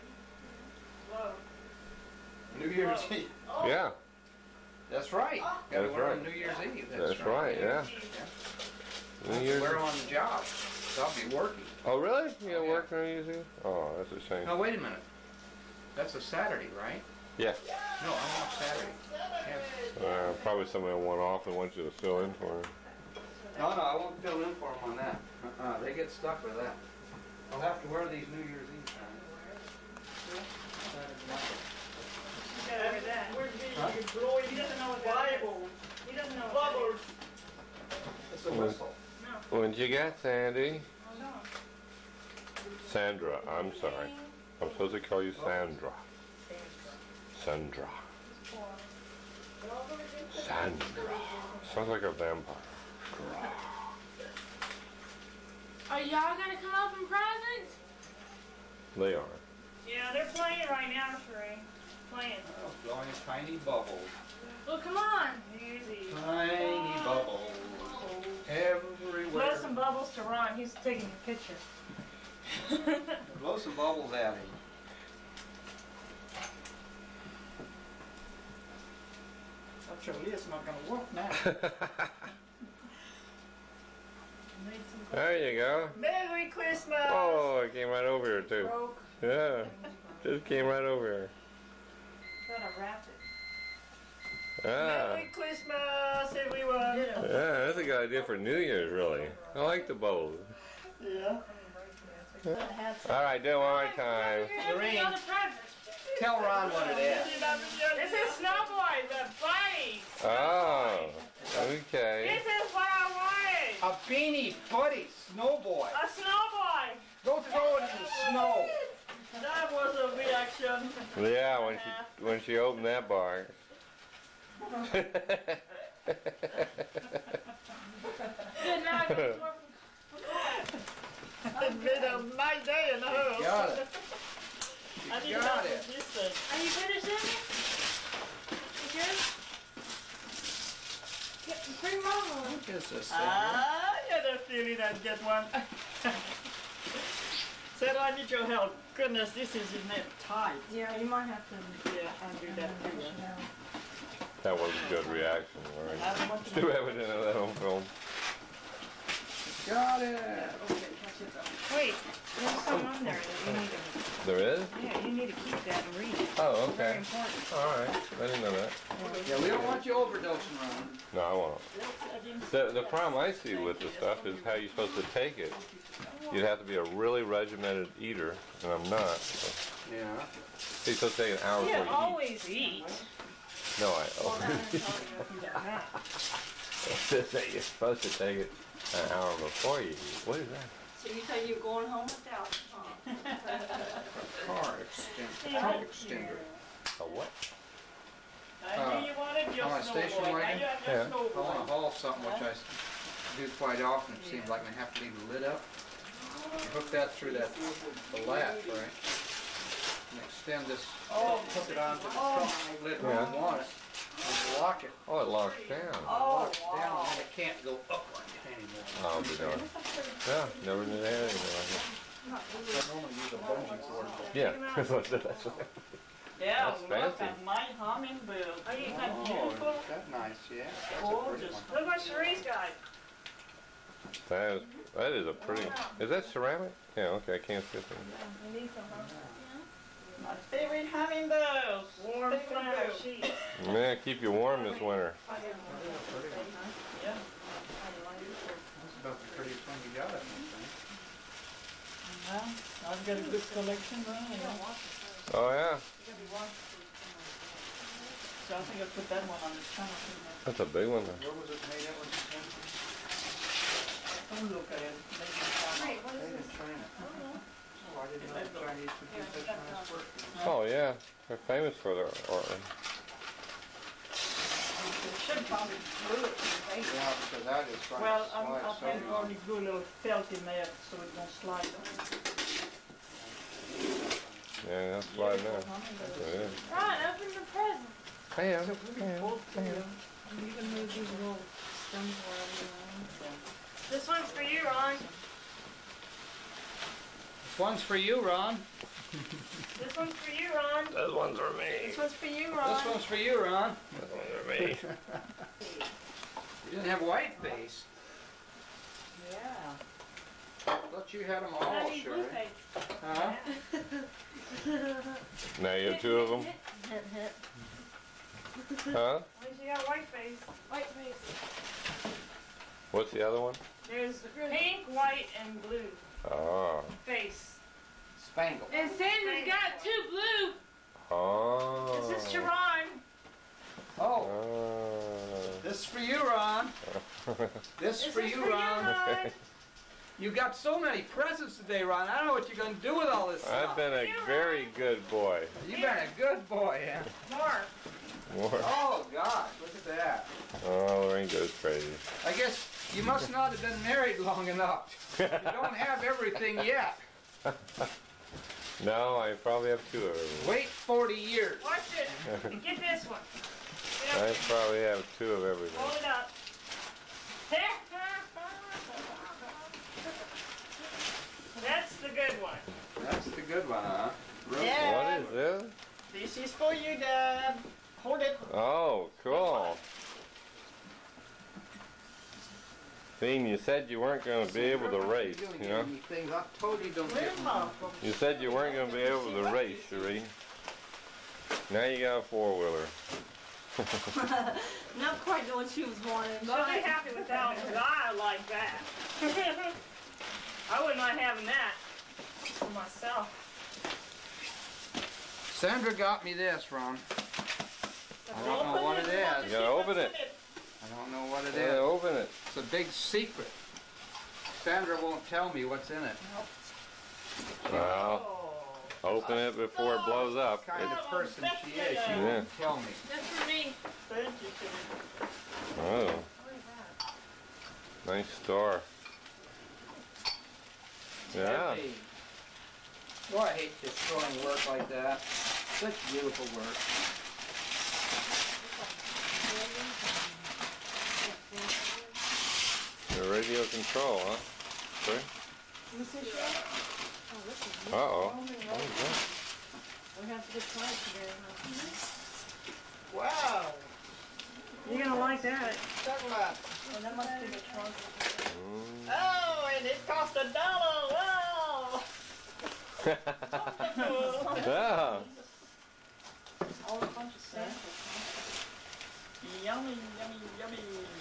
New Year's Eve. Yeah, That's right. Gotta That's wear right. on New Year's Eve. That's, that's right. Yeah. New I'll Year's. wear them on the job. So I'll be working. Oh, really? You got to work on New Year's Eve? Oh, that's a shame. Now wait a minute. That's a Saturday, right? Yeah. No, I'm off Saturday. Yeah. Uh, probably somebody went off and wants you to fill in for him. No, no, I won't fill in for them on that. Uh-uh, they get stuck with that. I'll have to wear these New Year's Eve times. Huh? He doesn't know what that is. He doesn't know what that is. It's a whistle. What'd you get, Sandy? Sandra, I'm sorry. I'm supposed to call you Sandra. Sandra. Sandra. Sounds like a vampire. Are y'all gonna come up in presents? They are. Yeah, they're playing right now, Sheree. Playing. Oh, blowing tiny bubbles. Well, come on. Easy. Tiny bubbles. Everywhere. Blow some bubbles to Ron. He's taking a picture. Blow some bubbles at him. Actually, it's not going to work now. There you go. Merry Christmas! Oh, it came right over here, too. Broke. Yeah. Just came right over here. Gotta wrap it. Ah. Merry Christmas! Grandpa said we would. Yeah, that's a good idea for New Year's, really. I like the bowl. Yeah. All right, do it one more time. Lorraine, tell Ron what it is. This is Snowboy, the bikes. Oh, okay. This is what I wanted. A beanie buddy snowboy. A snowboy. Go throw it in the snow. That was a reaction. Yeah, when she when she opened that bar. It's been a nice day in the house. Got it. I You need got to it. this thing. Are you finished in it? You good? Yeah, bring Mom on. What is this? Ah, I had a feeling I'd get one. Said I need your help. Goodness, this is in there tight. Yeah, you might have to. Yeah, I'll do that too. That was a good reaction, Lorraine. It's too evident in that on film. Got it. Wait, there's something on there that you need to. There is? Yeah, you need to keep that and read it. Oh, Very okay. important. All right. I didn't know that. Yeah, we don't want you overdosing, Ron. No, I won't. The, the problem I see with the stuff is how you're supposed to take it. You'd have to be a really regimented eater, and I'm not. So. Yeah. You're supposed to take an hour You before you eat. always eat. No, I. Oh. It says that you're supposed to take it an hour before you eat. What is that? So you say you're going home without, huh? Car extender. Trunk extender. A what? I knew you wanted your on a station snowboy. Now wagon? you have your Yeah. I want snowboy. to haul something, which I s- do quite often. It seems like I have to leave the lid up. You hook that through that the latch, right? And extend this, Oh. hook it onto the trunk lid where Yeah. you want it, and lock it. Oh, it locks down. Oh, Locks down, wow. and it can't go up like it anymore. I'll be darned. Yeah, never knew they had anything like that. I normally use a bungee cord. but- Yeah, that's what that's what. Yeah, That's look fancy. at my hummingbird. Isn't that Oh, beautiful? that's nice, yeah. That's a pretty Gorgeous. one. Look what Cherie's got. That is, that is a pretty. Is that ceramic? Yeah, okay, I can't see it. My favorite hummingbird. Warm Favorite flannel bird. sheet. Man, keep you warm this winter. Yeah. That's about the prettiest one you got, I think. Well, I've got a good collection, right? Oh yeah, So I think I'll put that one on the channel. that's a big one. Though. Where was it made at? Was it China? Don't look at it. Make me Wait, what Made is in this? China. Oh, I didn't know the Chinese could do such nice work. Oh yeah, they're famous for their art. should probably glue it. Yeah, because that is trying Well, to I'm, slide I'll so paint easy. only glue a little felt in there so it won't slide. Yeah, that's sliding now. That's what it is. Ron, open the present. I am. I am. I am. You can move these little stems wherever you want. This one's for you, Ron. This one's for you, Ron. This one's for you, Ron. This one's for me. This one's for you, Ron. This one's for you, Ron. This one's for me. You didn't have white face. Yeah. Thought you had them all, I need sure. blue face. Huh? Now you have two of them. Huh? At least you got white face. White face. What's the other one? There's pink, white, and blue Oh. face. Spangled. And Sandra's got two blue. Oh. This is Sharon. Oh, Oh. this is for you, Ron. This is This for is you, for you, Ron. Ron. You got so many presents today, Ron. I don't know what you're going to do with all this I've stuff. been a very good boy. You've been a good boy, yeah. More. More. Oh, God, look at that. Oh, Lorraine goes crazy. I guess you must not have been married long enough. You don't have everything yet. No, I probably have two of them. Wait forty years. Watch it. And get this one. Get I up. probably have two of everything. Hold it up. That's the good one. That's the good one, huh? Really? Yeah. What is this? This is for you, Dad. Hold it. Oh, cool. Dean, you said you weren't going to be able to race, you know? Things I told you don't get Grandma. You said you weren't going to be able to race, Cherie. Now you got a four-wheeler. Not quite the one she was wanting, She'll but be happy with that one, because I like that. I wouldn't mind having that for myself. Sandra got me this, Ron. I don't know what it is. You gotta open it. I don't know what it Yeah, is. open it. It's a big secret. Sandra won't tell me what's in it. Well, open it before it blows up. What kind of person she is, she Yeah. won't tell me. That's for me. Thank you. Oh. Nice star. Yeah. Heavy. Boy, I hate destroying work like that. Such beautiful work. The radio control, huh? Sorry? Uh-oh. What is that? We have to get quiet today, huh? wow. You're gonna like that. Talking about. Oh, that must be the trunk. Mm. Oh, and it cost a dollar. Wow. Yeah. All a bunch of samples, Yummy, yummy, yummy.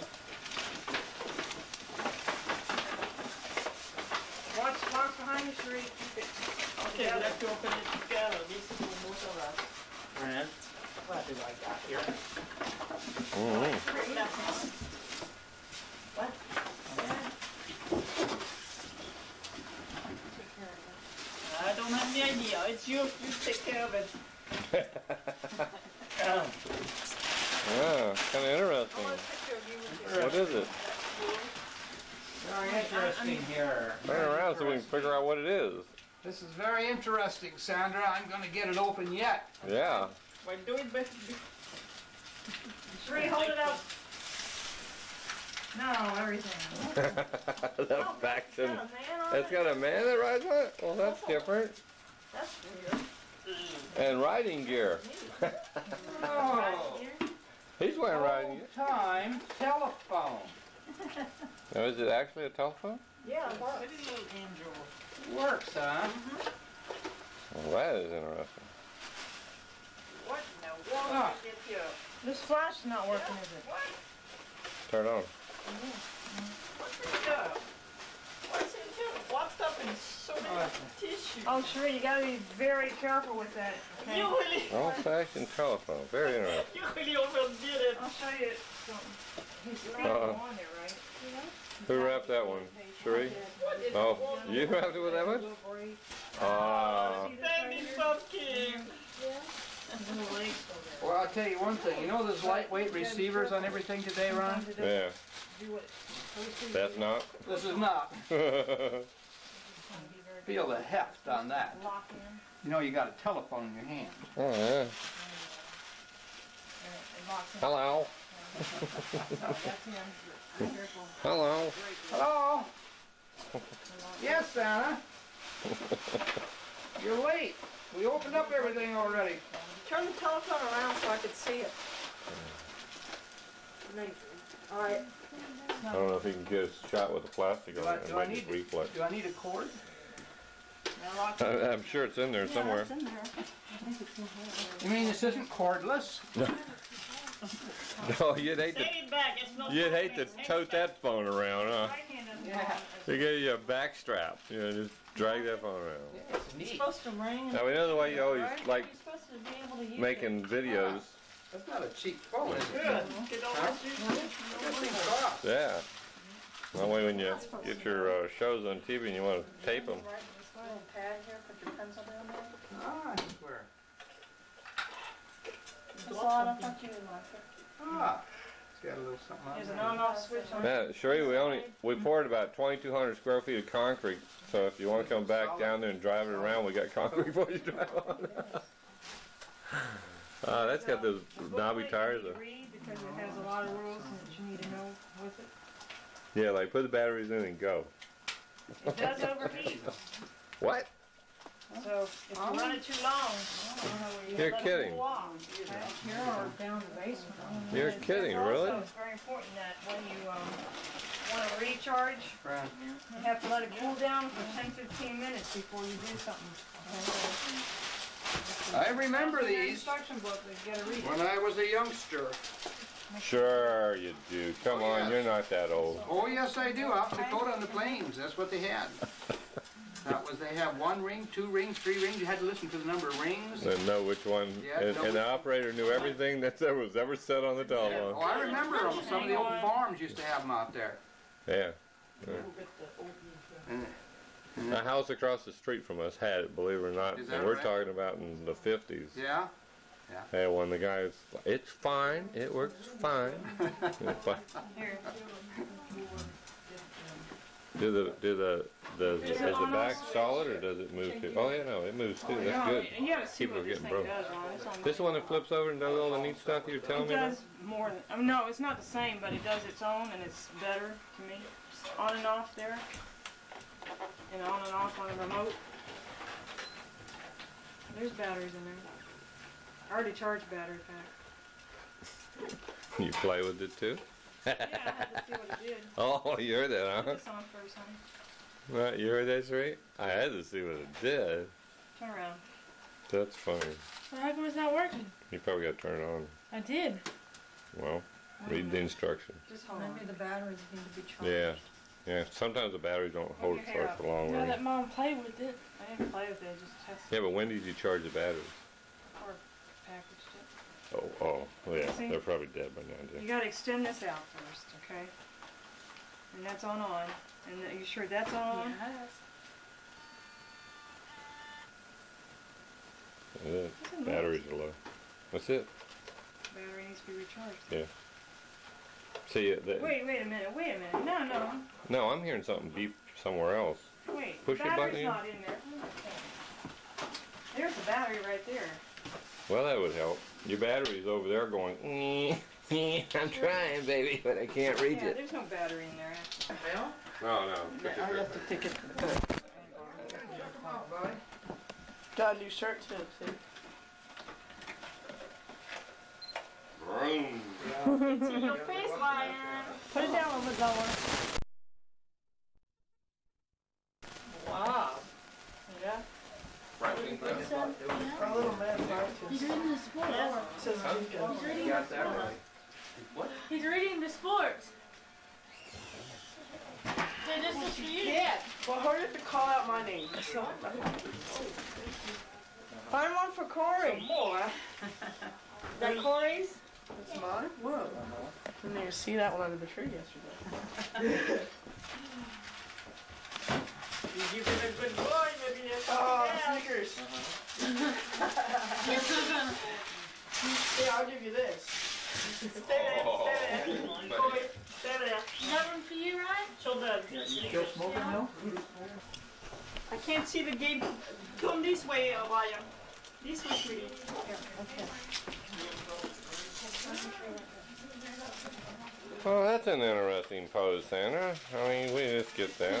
Watch, watch behind you, Sheree. Keep it Okay, we have to open it together. This is for both of us. Friend, what do I got here? Mm-hmm. What? I don't have any idea. It's you. You take care of it. um, Yeah, kind of interesting. What is it? Very interesting here. Turn around so we can figure out what it is. This is very interesting, Sandra. I'm going to get it open yet. Yeah. Well, do it better. Sheree, hold it up. No, everything. The faction. It's got a man that rides on it? Well, that's different. That's weird. And riding gear. Oh, He's wearing riding gear. time telephone. Now, is it actually a telephone? Yeah, it works. Works, huh? Well, that is interesting. What in the world Ah. did you get here? This flash is not working, is it? Turn on. What's in here? What's in here? What's up in so many tissues? Oh, Sheree, you gotta be very careful with that. Okay? You really, Old-fashioned telephone. Very interesting. you really overdid it. I'll show you something. He's Uh-uh. on there, right? Who wrapped that one? Sheree? Oh, you wrapped it with that one? Ah. Baby pumpkin. Well, I'll tell you one thing. You know those lightweight receivers on everything today, Ron? Yeah. That's not? This is not. Feel the heft on that. You know you got a telephone in your hand. Oh, yeah. Hello. Hello. Hello? Yes, Santa. You're late. We opened up everything already. Turn the telephone around so I could see it. All right. I don't know if he can get a shot with the plastic Do on I, it. It do I might need just reflex. do I need a cord? I- I'm sure it's in there somewhere. You mean this isn't cordless? No, you'd hate to, Take it back. It's no you'd hate to tote that phone around, huh? Yeah. You get you a back strap. You know, just drag that phone around. It's It's neat. supposed to ring. Now we know the way you always like You're supposed to be able to use making videos. That's not a cheap phone, is it? Good. Get all Huh? this That thing costs. Yeah. That way when you get your uh, shows on T V and you want to tape them. This little pad here, put your pencil down there. Ah, I swear. That's all I thought you would like it. Ah, it's got a little something on There's an there. on-off switch on Yeah, Sheree, we only we poured about twenty-two hundred square feet of concrete. So if you want to come back down there and drive it around, we got concrete for you to drive on. Uh, that's got those knobby tires though. Read because it has a lot of rules that you need to know with it. Yeah, like put the batteries in and go. It does overheat. What? So if you run it too long, I don't know where you You're let it kidding. cool off. Back here or down the basement. I don't know. You're And kidding, also, really? It's very important that when you um, want to recharge, Right. you have to let it cool down for ten to fifteen minutes before you do something. Okay? I remember The these instruction book, you gotta read it. when I was a youngster. Sure you do. Come Oh, on, yes. you're not that old. Oh, yes, I do. Out in Dakota on the plains, that's what they had. That was, they had one ring, two rings, three rings. You had to listen to the number of rings. And know which one, Yeah, and, know and the which- operator knew everything that ever was ever said on the Oh, telephone. I remember them. Some of the old farms used to have them out there. Yeah. yeah. The house across the street from us had it, believe it or not. Is that And we're right? talking about in the fifties. Yeah? Yeah. Hey, when the guy's, it's fine, it works fine. It's fine. Here. Do the do the does is the back solid or does it move too? Oh yeah, no, it moves too. That's good. You gotta see People what are this getting thing broke. does, Ron. It's on This one that flips over and does all the neat stuff you were telling It me about? does more than, I mean, no, it's not the same, but it does its own and it's better to me. On and off there. And on and off on the remote. There's batteries in there. I already charged battery pack. You play with it too? Yeah, I had to see what it did. Oh, you heard that, huh? Put this on first, honey. Right, you heard that straight? I had to see what it did. Turn around. That's funny. Well, how come it's not working? You probably got to turn it on. I did. Well, read the instructions. Just hold on. Maybe the batteries need to be charged. Yeah. Yeah, sometimes the batteries don't hold Your hair for up. for long. No, Right? that mom played with it. I didn't play with it, just test Yeah, but when did you charge the batteries? or packaged it. Oh, oh, yeah, See? they're probably dead by now, You too. gotta extend this out first, okay? And that's on on. And are you sure that's on? Yes. That's it. What's in Batteries are low. That's it. Battery needs to be recharged. Yeah. See, uh, the, Wait, wait a minute, wait a minute. No, no. no, I'm hearing something beep somewhere else. Wait, Push the your battery's button in. not in there. There's the battery right there. Well, that would help. Your battery's over there going, "Mm, I'm trying, baby, but I can't reach Yeah, it." there's no battery in there. Well, No, no. I have to take it to the back. Got a new shirt too, see? Vroom. It's in your face, Lion. Put it down on the lower. Wow. Yeah? Our little man He's reading the sports. says He's reading the sports. What? He's reading the sports. Hey, this is for you. Yeah. Well, hurry up and call out my name. So, find one for Corey. Some more. That Corey's? That's mine? Whoa. Didn't even see that one under the tree yesterday. You've been a good boy, maybe you're Oh, something else. Snickers. Yeah, I'll give you this. Stay there, stay there. Corey, stay there. Is that one for you, Ryan? Show them. You still smoking now? I can't see the gate. Come this way, Ryan. This way, sweetie. Well, that's an interesting pose, Sandra. I mean, we just get that.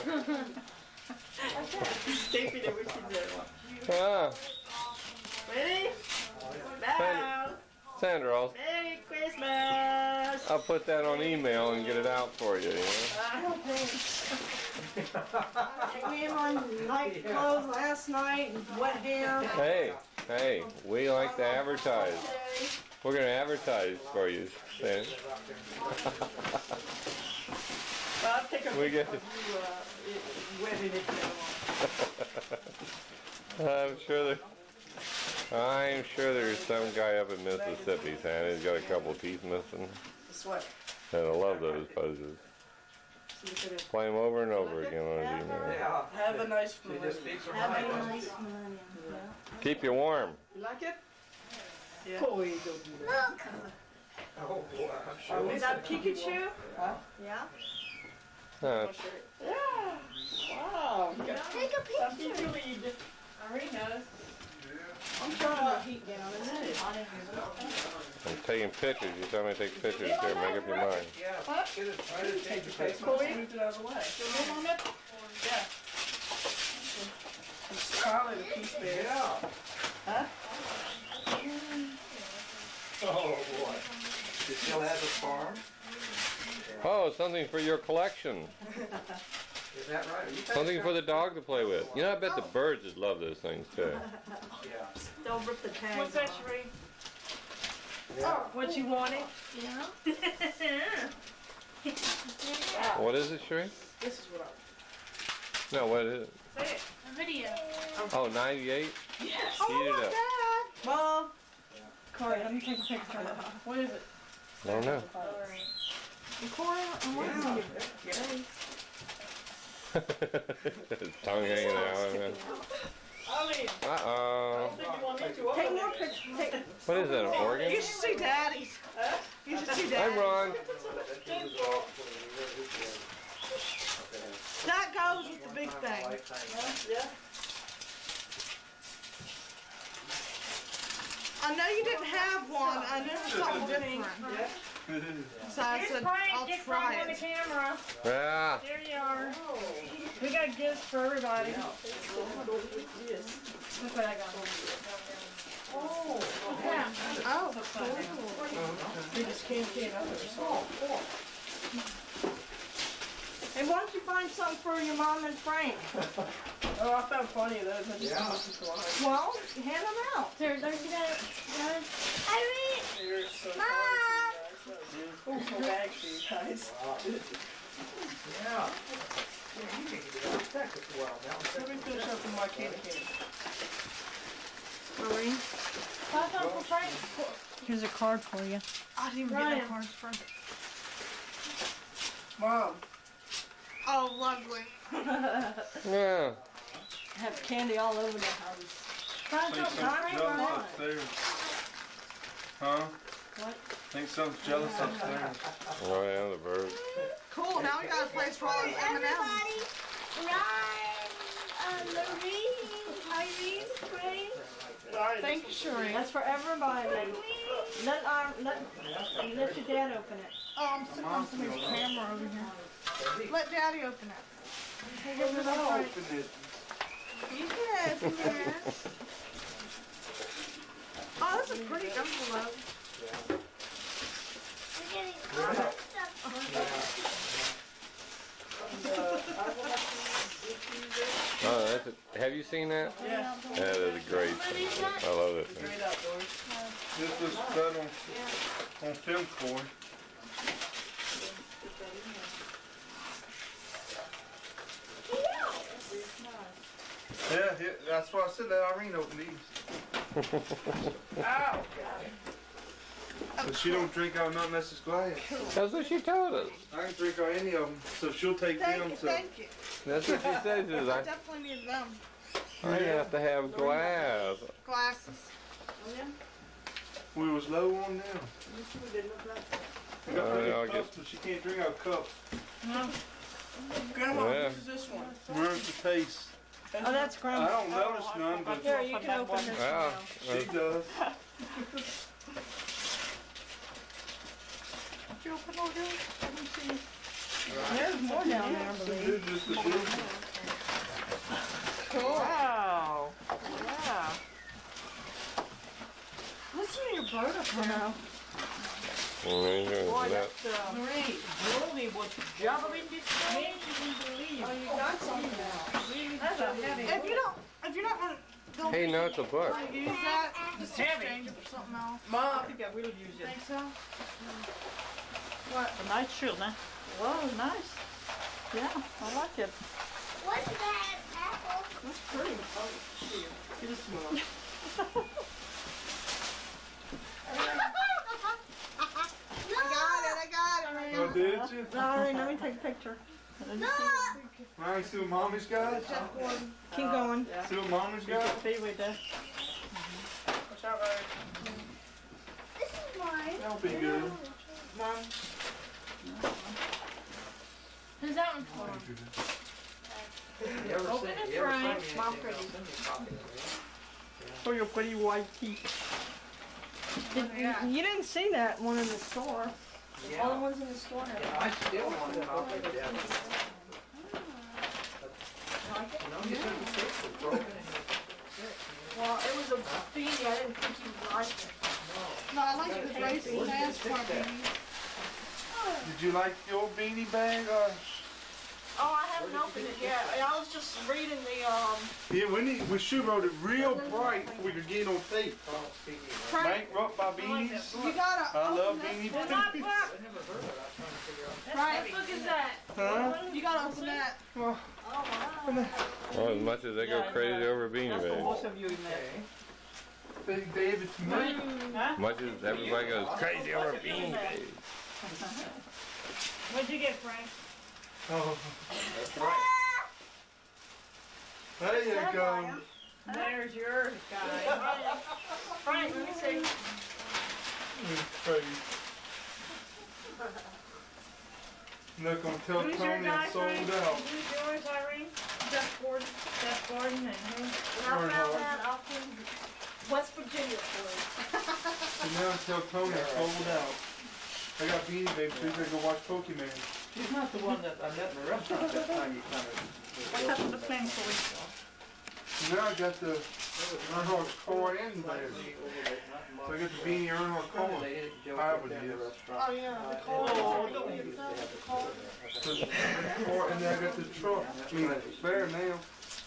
Stay for the wicked there. Ah, Ready? Now. Sandra, I'll, Merry Christmas. I'll put that on email and get it out for you, you know? Uh, I came on night clothes last night and went down. Hey, hey, we like to advertise. We're going to advertise for you, Sandra. I'll take a We get picture of you uh, wearing it there. I'm sure there, I'm sure there's some guy up in Mississippi, Santa. He's got a couple of teeth missing. Sweat. And I love those poses. Play them over and over again on his email. Have a nice millennium. Have a nice millennium. Keep you warm. You like it? Yeah. Boy, don't do that. Oh, boy, I'm sure. Is that Pikachu? Huh? Yeah. Uh, Yeah. Wow. Take a picture. Something to read. Ari knows. I'm trying to heat down, isn't it? I'm taking pictures. You tell me to take pictures here. Make up your mind. What? Take the face. Corey? Moved it out of the way. Your name on it? Yeah. It's probably the piece there. Yeah. Huh? Oh, boy. You still have a farm? Oh, something for your collection. Is that right? Are you Something for the dog to play with. You know, I bet the birds would love those things too. Yeah. Don't rip the tags. What's that, off. Sheree? Oh, what you wanted? Yeah. What is it, Sheree? This is what I. No, what is it? Say it. A video. Oh, ninety-eight? Yes. Heat it up. Mom. Corey, let me take a picture. What is it? I don't know. Corey, I want to see Tongue hanging out. Uh-oh. Take more pictures. Take... What is that, an organ? You should see Daddy's. You should see Hi, Daddy's. Ron. That goes with the big thing. Yeah. I know you didn't have one. I knew it was something different. So I Here's said, Frank. I'll Get try Frank on the it. camera. Yeah. There you are. We got gifts for everybody. Look what I got. Oh, Yeah. oh, cool. You just can't get up there. Hey, why don't you find something for your mom and Frank? Oh, I found plenty of those. I just Yeah. want to lie. Well, hand them out. There, don't you got it? Irene! You're so Mom! Oh, some bags for you guys. Yeah. Yeah, you can get it out back as well now. Let me finish up with my candy cane. Irene? Pass on for Frank. Here's a card for you. I didn't even Ryan. get no cards for Mom. Oh, lovely. Yeah. Have candy all over the house. Pass Think on for something's Frank. jealous Ryan. upstairs. Huh? What? Think something's jealous upstairs. Oh, yeah, the birds. Cool, now we got a place for all those M and M's. Ryan, uh, Lorene, Irene, Frank. Thank you, Sheree. That's for everybody. Let our let let your dad open it. Oh, I'm sitting on somebody's camera over here. Let Daddy open it. Hey, give it up, I'll Frank. open it. You can open it. Oh, that's a pretty envelope. We're getting all that stuff. Oh, that's a, have you seen that? Yeah. That is a great thing. I love it. Great outdoors. This was done on, on film core. Yeah, yeah, that's why I said let Irene open these. Ow! So she don't drink out nothing unless it's glass. That's what she told us. I can drink out any of them, so she'll take Thank them. you, So thank you. That's what she said. She I says, I, definitely need them. I have to have glass. Glasses. we was low on them. We got Oh, plenty yeah, I'll of cups, get- but she can't drink out cups. Grandma, Yeah. this is this one. Where's the taste? Oh, that's I Grandma. don't notice none, but Here, you can open this Wow. one now. she does. Did you open all those? Let me see. There's more down there, I believe. This is the big Cool. Wow. Wow. Listen to your bird up there. Boy, that's uh, great. Really was jabbering this thing. Oh, you got some now. That's a heavy. If you don't, if you're not gonna, don't Hey, no, it's a book. wanna use that, just Heavy. exchange it for something else. Mom, I think I will use it. Think so? What? A nice shield, huh? Whoa, nice. Yeah, I like it. What's that, Apple? That's pretty. Oh, shit. Get this one. I got it, I got it. Oh, did you? Sorry, let me take a picture. No! Alright, see what mommy's got? Jeff Gordon. Keep going. See what mommy's You got? can be with that. Watch out, Ryan. This is mine. That'll be good. Mom. Who's that one for? You ever Open send- it, you ever send Frank. me Mom, anything, pretty. I'll send you a copy of it. For your pretty white teeth. Did, you didn't see that one in the store. Yeah. All the ones in the store have Yeah, I still want a copy of that. No, you said the six was broken and Well, it was a beanie. I didn't think you liked it. No, I like the racing NASCAR beanies. Did you like your beanie bag or? Oh, I haven't opened it yet. I was just reading the, um... Yeah, we need, we should wrote it real bright so we could get it on tape. Bankrupt by beanies. You gotta I love open beanie that. babies. Right. What book is that? Huh? You gotta open that. Well, Well, as much as they go crazy over Beanie Babies. Most of you in there. they gave it to me. As much as everybody goes crazy over Beanie Babies. What'd you get, Frank? Oh. There you go. There's yours, guy. Frank, let me see. Crazy. Look, I'm telling Who's your Tony guy, it's sold Frank? out. Who's yours, Irene? Jeff Gordon. Jeff Gordon and who? When I found that out in West Virginia for So now I tell Tony it's sold out. I got Beanie Babies, so he's gonna go watch Pokemon. She's not the one that I met in the restaurant that time you come in. What's up with the plane for So now I got the Earnhardt car in there. So I got the Beanie Earnhardt car. I was here. Oh, yeah, the car. Oh, don't be upset with the car. So the car, and then I got the truck. I mean, it's fair now.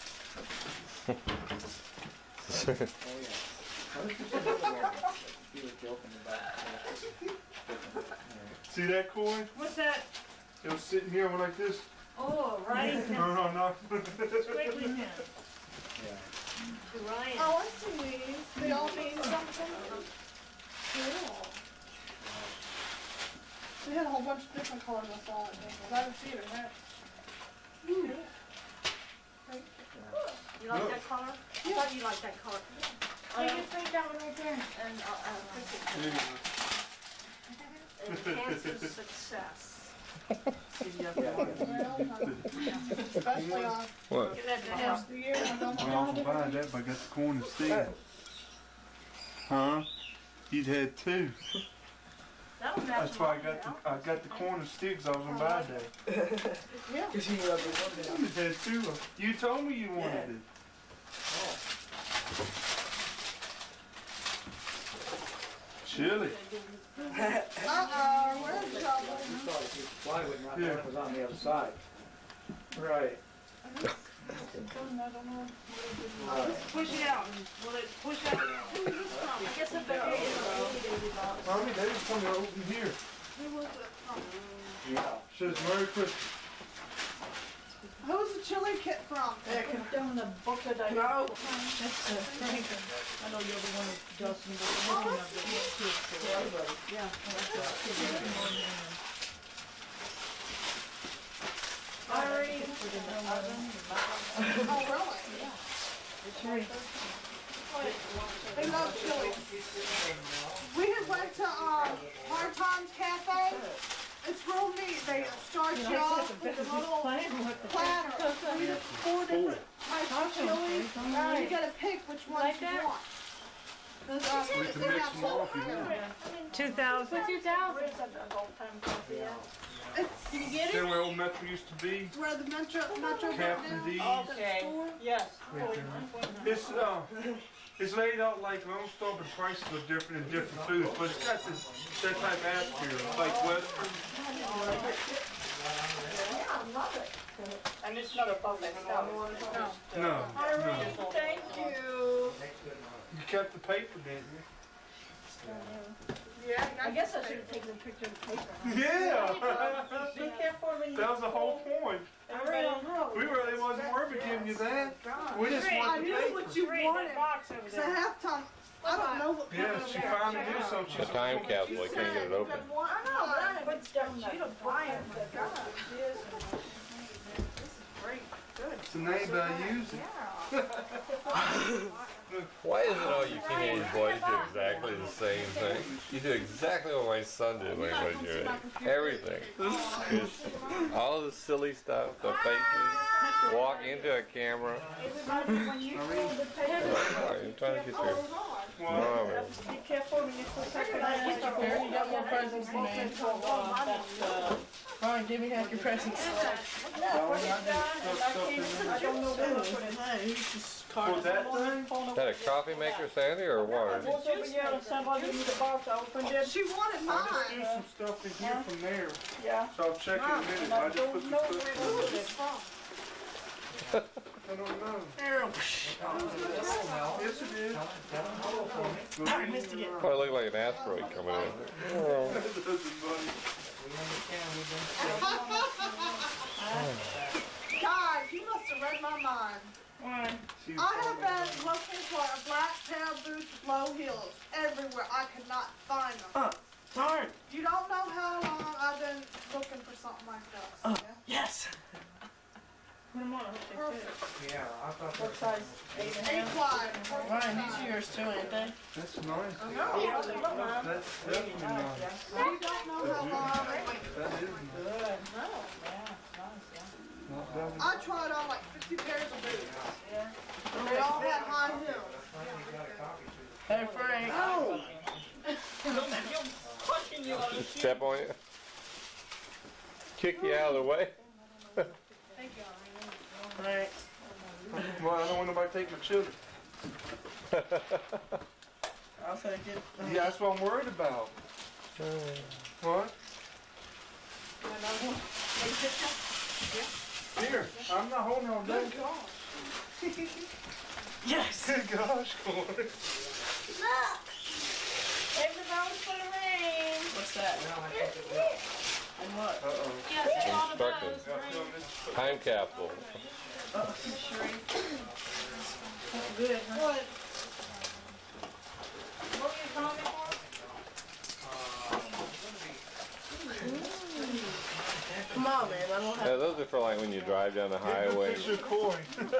See that coin? What's that? It was sitting here like this. Oh, right. No, no, no. Squiggly pen. Ryan. Oh, I see these. They all mean something. Cool. They had a whole bunch of different colors I saw at Nichols. I didn't see it in that. Cool. Thank you. You like Look. that color? Yeah. I thought you liked that color. Oh, you can think that one right there. And uh, uh, enhances success. Especially on What? the first of the year. when I'm I also buy that, but I got the corn instead. Huh? You'd had two. That'll match That's why I mine, got yeah. the I got the corn and sticks. I was on buy day. Yeah. You had two. You told me you wanted it. Chili. Uh-oh, we're in trouble. Plywood, not Yeah. one was on the other side. Right. Push it out. Will it push out? I guess I better get it. Mommy, they just come to open here. Who was it from? Yeah. Says Merry Christmas. Who's the chili kit from? Down the book that I No. That's uh, Frank. I know you're the one who's Justin, but the one of the kids for everybody. Yeah. Irene. Oh, really? It's They love chili. We had went to um, Hard Times Cafe. It's real neat. They start you off with a little platter. We did four different types of chili. And you gotta pick which ones you want. There's, uh, We can they mix have them all if you some- want. two thousand. two thousand. It's, you get See it? where old Metro used to be? Where the Metro, Metro Captain D's. Okay. Yes. It's uh, it's laid out like Lone Star, but prices are different in different foods. But it's got this that type of atmosphere, like Western. And it's not a buffet style. No, no. Thank you. You kept the paper, didn't you? Yeah, I guess I should have taken a picture of the paper. Yeah. Be careful when you. That was the whole point. I really don't know. We really wasn't worth it giving you that. We just I wanted the knew paper. what you wanted. Because at halftime, I don't know what Yeah, she finally did something. The time capsule, I can't get it open. I know, but I haven't stuff. She'd have buy it. Great. Good. It's the name that I use it. Why is it all you teenage boys do exactly the same thing? You do exactly what my son did when he was your age. Everything. Just all the silly stuff, the faces, walk into a camera. When you pull the paper. Sorry, I'm trying to get your Mom. Be careful when you put that Here, you got more presents than me. Uh, Fine, give me half your presents. I don't know where to put it. Hey, he's just For that thing? Is that a coffee maker, Sandy, or I what? walked over here and somebody gave me the box. I opened it. She wanted I just threw mine. some stuff in here from there. Yeah. So I'll check in a minute. And I I just don't put some know stuff where in to put there. it. I don't know. There. Yes, it is. I missed it. Oh, it looked like an asteroid coming in. Oh. That doesn't bother. God, you must have read my mind. Why? I have been looking for a black pair of boots with low heels everywhere. I could not find them. Uh, darn. You don't know how long I've been looking for something like this. Uh, yes. Put them on. I hope they fit. Perfect. Yeah, I thought What size? Eight and a Eight half? wide. Ryan, these are yours too, ain't they? That's nice. Yeah, they look nice. That's definitely nice. You don't know how long. That is Good. No. Yeah, nice, yeah. not bad. I tried on like fifty pairs of boots. Yeah. And they all had high heels. Hey, Frank. Oh! Pushing you on the shoe. Step on you. Kick you out of the way. Thank you, Frank. Well, I don't want nobody to take my children. I'll take it. Yeah, that's what I'm worried about. What? Here, I'm not holding all day. Yes. Good gosh, Corey. Look! Save the bones for the rain. What's that? And what? Uh-oh. Yeah, save all the Instructions. bones. Time capsule. Uh, Good. Huh? What are you calling me for? Come on, man. I don't have. Yeah, those are for like when you drive down the highway. Picture of Corey.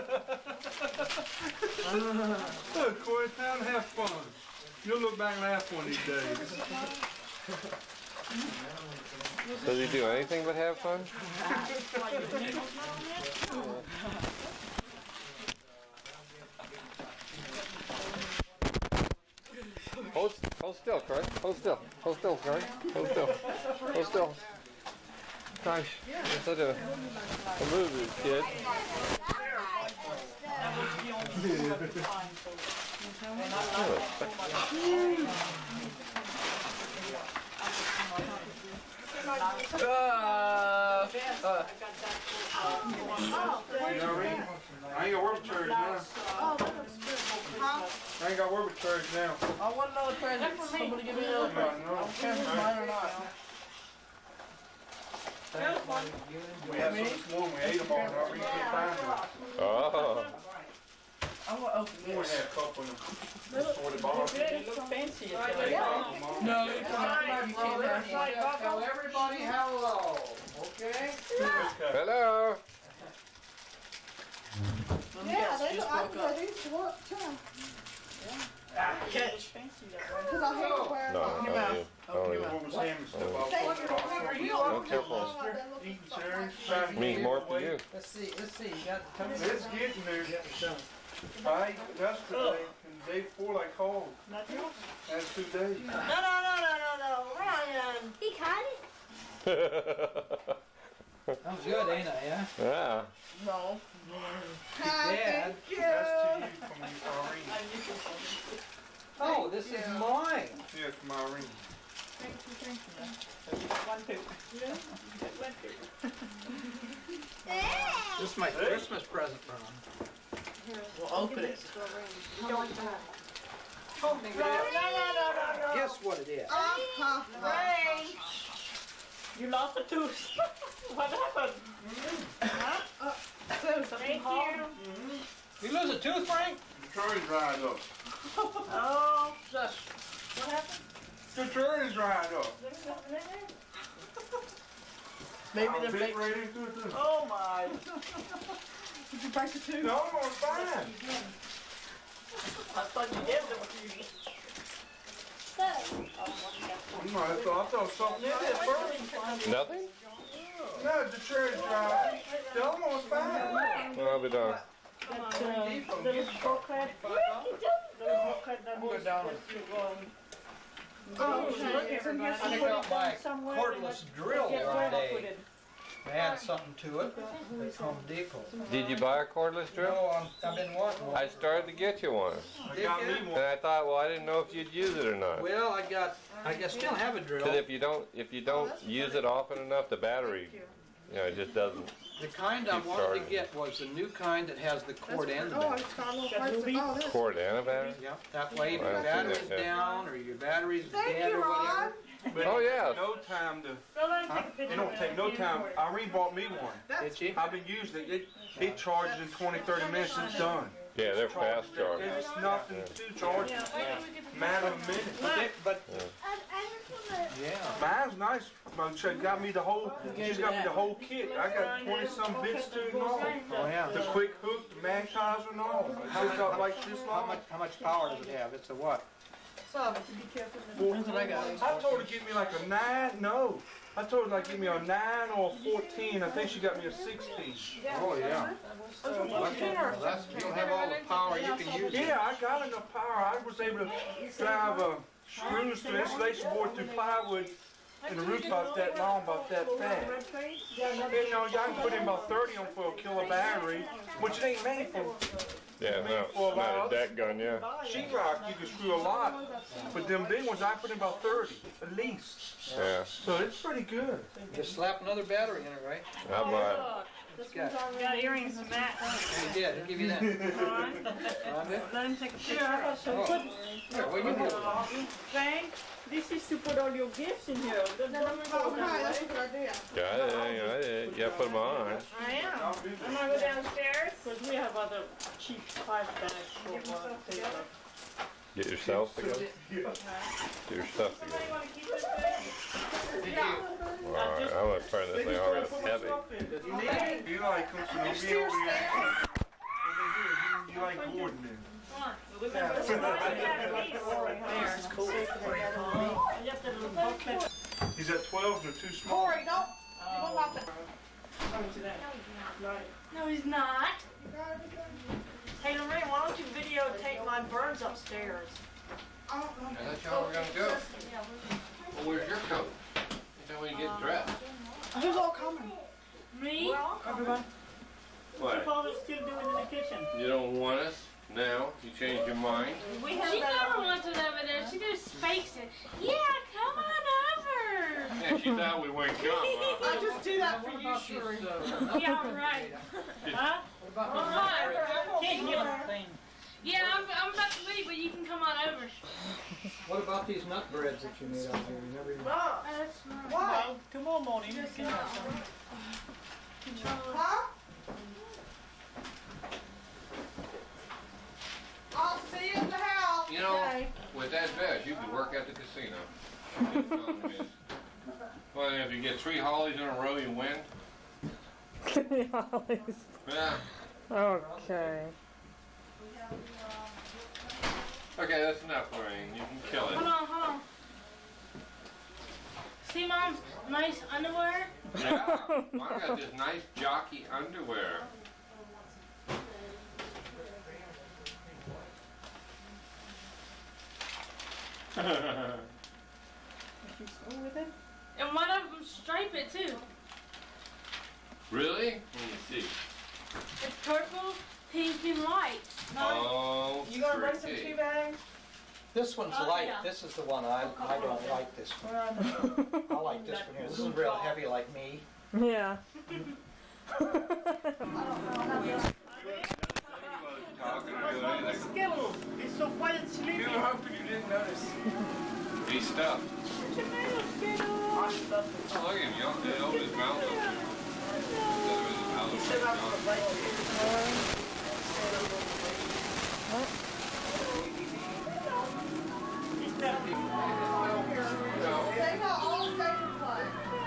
Look, Corey, time to have fun. You'll look back and laugh one of these days. Does he do anything but have fun? Hold, hold still, Corey. Hold still. Hold still, Corey. Hold still. Hold still. Gosh, you're such a, a movie, kid. Uh, uh, You know what I mean? I ain't got work with church now. Oh, that looks good. Huh? I ain't got work with church now. I want another present. Somebody give me another No, present. no. I don't care if it's mine or not. We had some this morning, we ate them all, and I really can't find them. Oh. I want to open We this. had a couple of them. Sorted bottles. It looks fancy. No, you can't. You can't have Tell everybody hello, okay? Hello. Yeah, they look, I think they used to work too. Catch. Because I hate to wear No, them. no, you. Oh, you. What was him and stuff? I was Thank talking you. about. Remember, you Oh, don't careful. know what they're looking Eating for. cherries, trying to Means get more it for away. you. Let's see, let's see, you got the It's getting there. I ate yesterday, and the day before I called. That's two days. No, no, no, no, no, no, Ryan. He caught it. That was good, ain't it, yeah? Yeah. No. Dad, Thank you. That's to you from Irene. Oh, this is mine. Yeah, from Irene. Thank you, thank you. One paper. Yeah, one paper. This is my Christmas present from him. We'll open it. No, no, no, no, no. Guess what it is? Uh-huh. Ray, you lost a tooth. What happened? Huh? Uh, Thank you. You lose a tooth, Frank? The cherry dried up. Oh, just. What happened? The cherry dried up. Maybe I'll they're fit fake. right into it too. Oh my. Did you break the tooth? No, I'm fine. I thought you did them with you. No, I thought, I thought something in it first. Nothing? No, the cherry dried. The other one was fine. No, I'll be done. Little skull crab. Look, he doesn't I'm going down and Oh, okay. I got my cordless drill one day. They had something to it at Home Depot. Did you buy a cordless drill? No, I'm, I've been wanting one. I started to get you one. Did you? And I thought, well, I didn't know if you'd use it or not. Well, I got, I guess still have a drill. Because if you don't, if you don't use it often enough, the battery, you know, it just doesn't. The kind I wanted to get was the new kind that has the cord and the Oh, battery. it's got a little parts of, oh, this. Cord and a battery? Yep, that way if Well, your I haven't battery's seen that yet. down or your battery's Thank dead you, or Ron. whatever. But Oh, it yeah. takes no time to. Go let him Huh? take a picture It don't of take no time. Irene bought me one. Did she? I've been using it. It, it charges in twenty, thirty minutes. It's done. Yeah, they're fast charging. It's nothing to charge. Matter of minutes. But, they, but Yeah. Mine's nice. Mom got me the whole. She's got me the whole kit. I got twenty some bits to it and all. Oh yeah. The quick hook, the magnetizer and all. How It's got like this How long. much, how much power does it have? It's a what? So, to be careful. Well, I told her to give me like a nine. No. I told her like give me a nine or a fourteen. I think she got me a sixteen. Oh yeah. Well, that's, you'll have all the power you can use. Yeah, I got enough power. I was able to drive a screws to insulation board through plywood, and the roof about that long, about that fat. And, you know, I can put in about thirty on for a kilo battery, which it ain't made for. Yeah, no, not a deck gun, yeah. Sheetrock, you can screw a lot, but them big ones, I put in about thirty, at least. Yeah. So it's pretty good. Just slap another battery in it, right? How about Got, got earrings from Matt. he did. He'll give you that. Let him take a picture. Oh. Here, what you do? Frank, this is to put all your gifts in here. Don't don't Okay, throw them away. that's a good idea. Got it, got it. You gotta put them on. I am. I'm gonna go downstairs. Because we have other cheap five bags for uh, takeout. Get yourself together. Get your stuff together. You wanna keep this thing? Alright, I'm gonna turn this thing on. It's heavy. You need, you like come to me over here. You like Gordon then. This is cool. He's at twelve, they're too small. Corey, don't. You won't want to. No, he's not. Hey, Lorraine, why don't you videotape my birds upstairs? I don't know. That's how we're gonna go. Well, where's your coat? That's when you get dressed. Who's all coming? Me? Everyone. What's your father still doing in the kitchen? You don't want us now? You changed your mind? We have She that never wants it over there. She just fakes it. Yeah, come on over. Yeah, she thought we wouldn't come, huh? I just do that for you, Sheree. Yeah, right. Huh? Right. Can't give her a thing. Yeah, I'm, I'm about to leave, but you can come on over. What about these nut breads that you made out here? You never even... Oh, That's not. why? Well, tomorrow morning you can have some. Huh? I'll see you in the house. You know, Okay. with that bet, you could work at the casino. Well, if you get three hollies in a row, you win. Yeah. Okay. Okay, that's enough, Lorraine. You can kill Hold it. on, hold on. See Mom's nice underwear? Yeah. Mom got this nice jockey underwear. And one of them stripe it too. Really? Let me see. It's purple, pink, and white. Oh, You gonna bring some pretty. tea bags? This one's Oh, light. yeah. This is the one I, I don't like this one. I like this one here. This is real heavy like me. Yeah. Talking or doing anything. Skittles. It's so quiet and sleepy. You were hoping you didn't notice. He's stuffed. I stuffed it. Oh, look at him. You don't they open his mouth up there. Sit up for the break. He's not big. They got all the bacon play.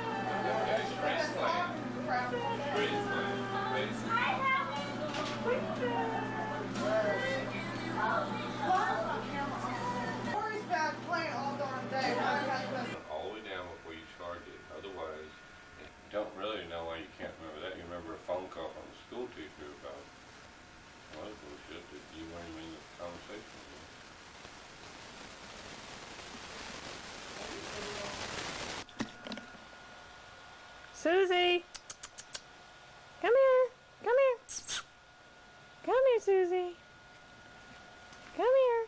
Corey's bad playing all darn day. All the way down before you charge it. Otherwise, you don't really know why you can't remember that. You remember a phone call from the school teacher about a lot of bullshit that you weren't even in the conversation with. Susie! Come here! Come here! Come here, Susie! Come here!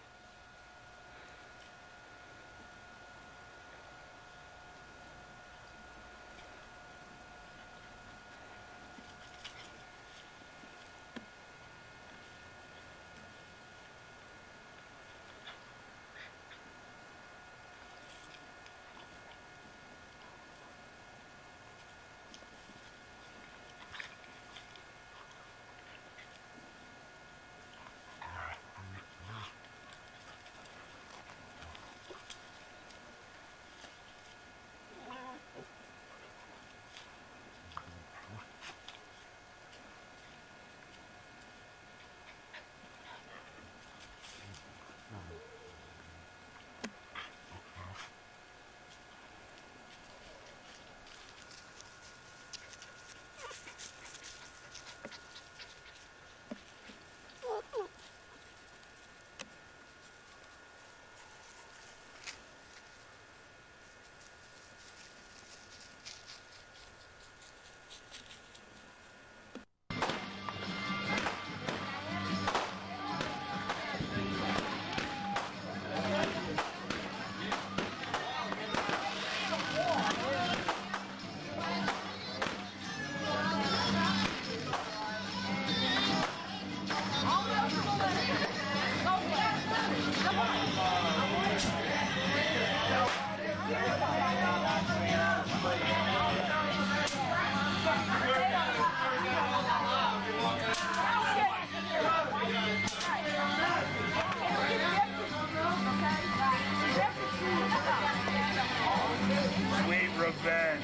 Sweet revenge.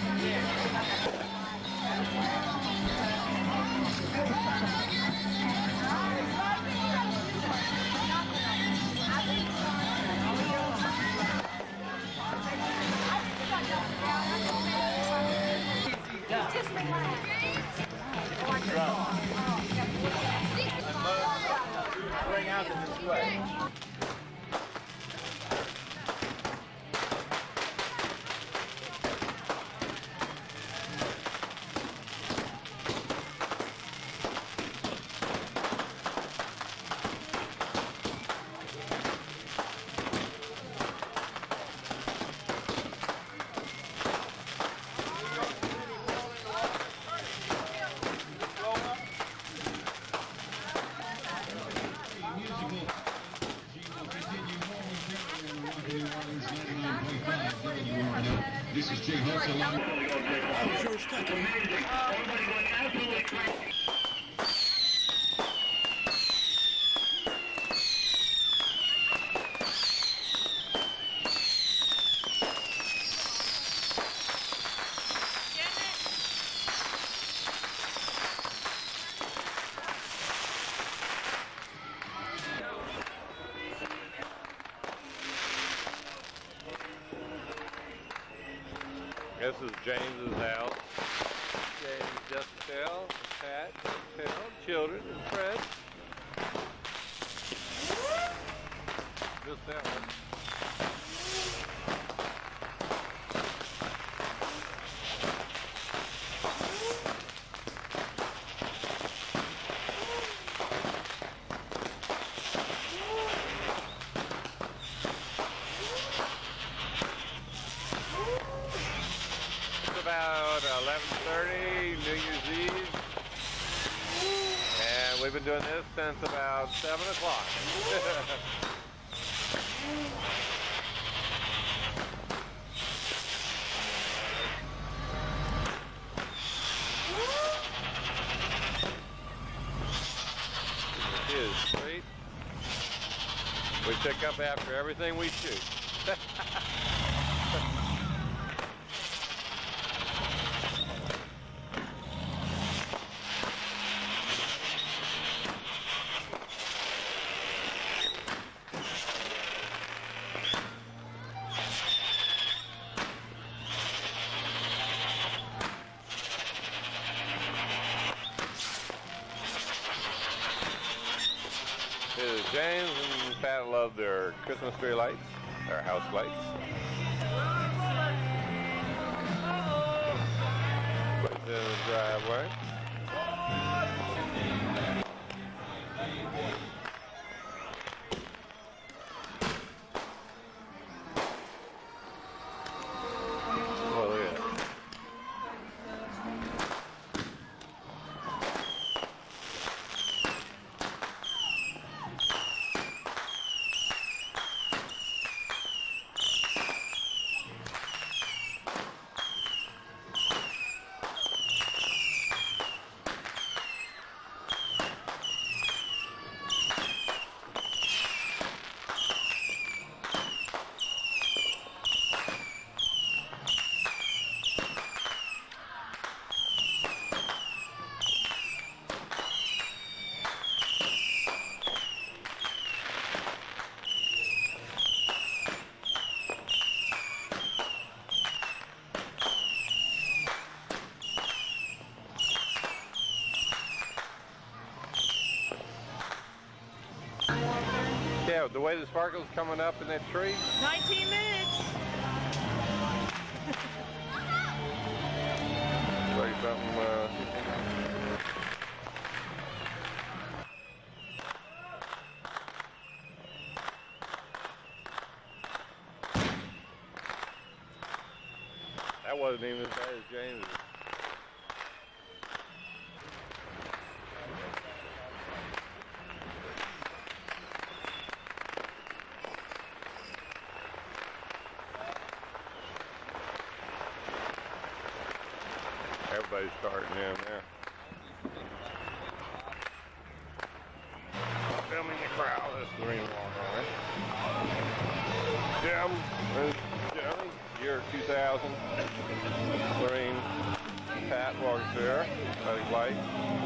Bring out the display. This is Jay Hutz along. This is James's house. James, Jessica, Pat, Jessica, children, and friends. Just that one. About eleven thirty, New Year's Eve, and we've been doing this since about seven o'clock. It is sweet. We pick up after everything we shoot. James and Pat love their Christmas tree lights, their house lights. in the driveway. Oh, look at that. Yeah, the way the sparkle's coming up in that tree. nineteen minutes. Like something, uh... that wasn't even as bad as James's. Everybody's starting in there. Filming the crowd. This is the ring walk, alright. Jim, there's Johnny, year two thousand. Lorraine, Pat walks there, Buddy White.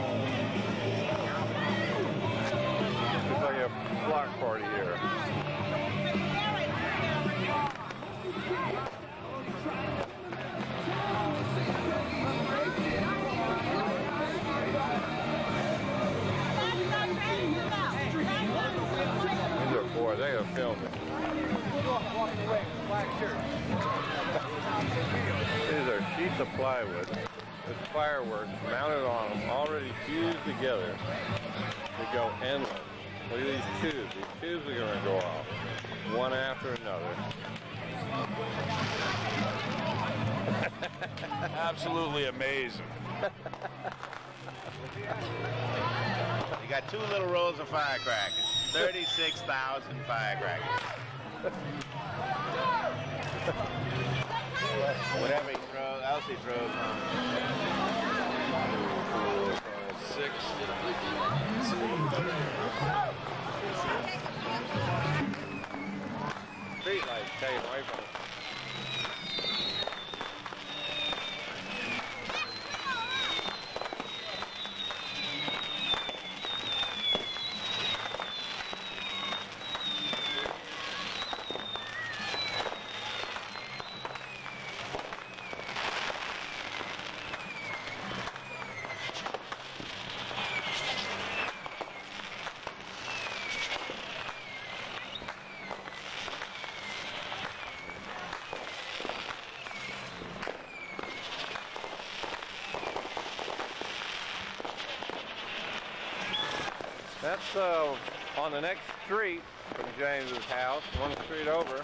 It's like a block party here. Boy, they are filming. These are sheets of plywood with fireworks mounted on them, already fused together to go endless. Look at these tubes. These tubes are going to go off, one after another. Absolutely amazing. You got two little rolls of firecrackers. thirty-six thousand firecrackers. Whatever he throws, else he throws on. Six. Street lights taken away from us. That's uh, on the next street from James's house, one street over.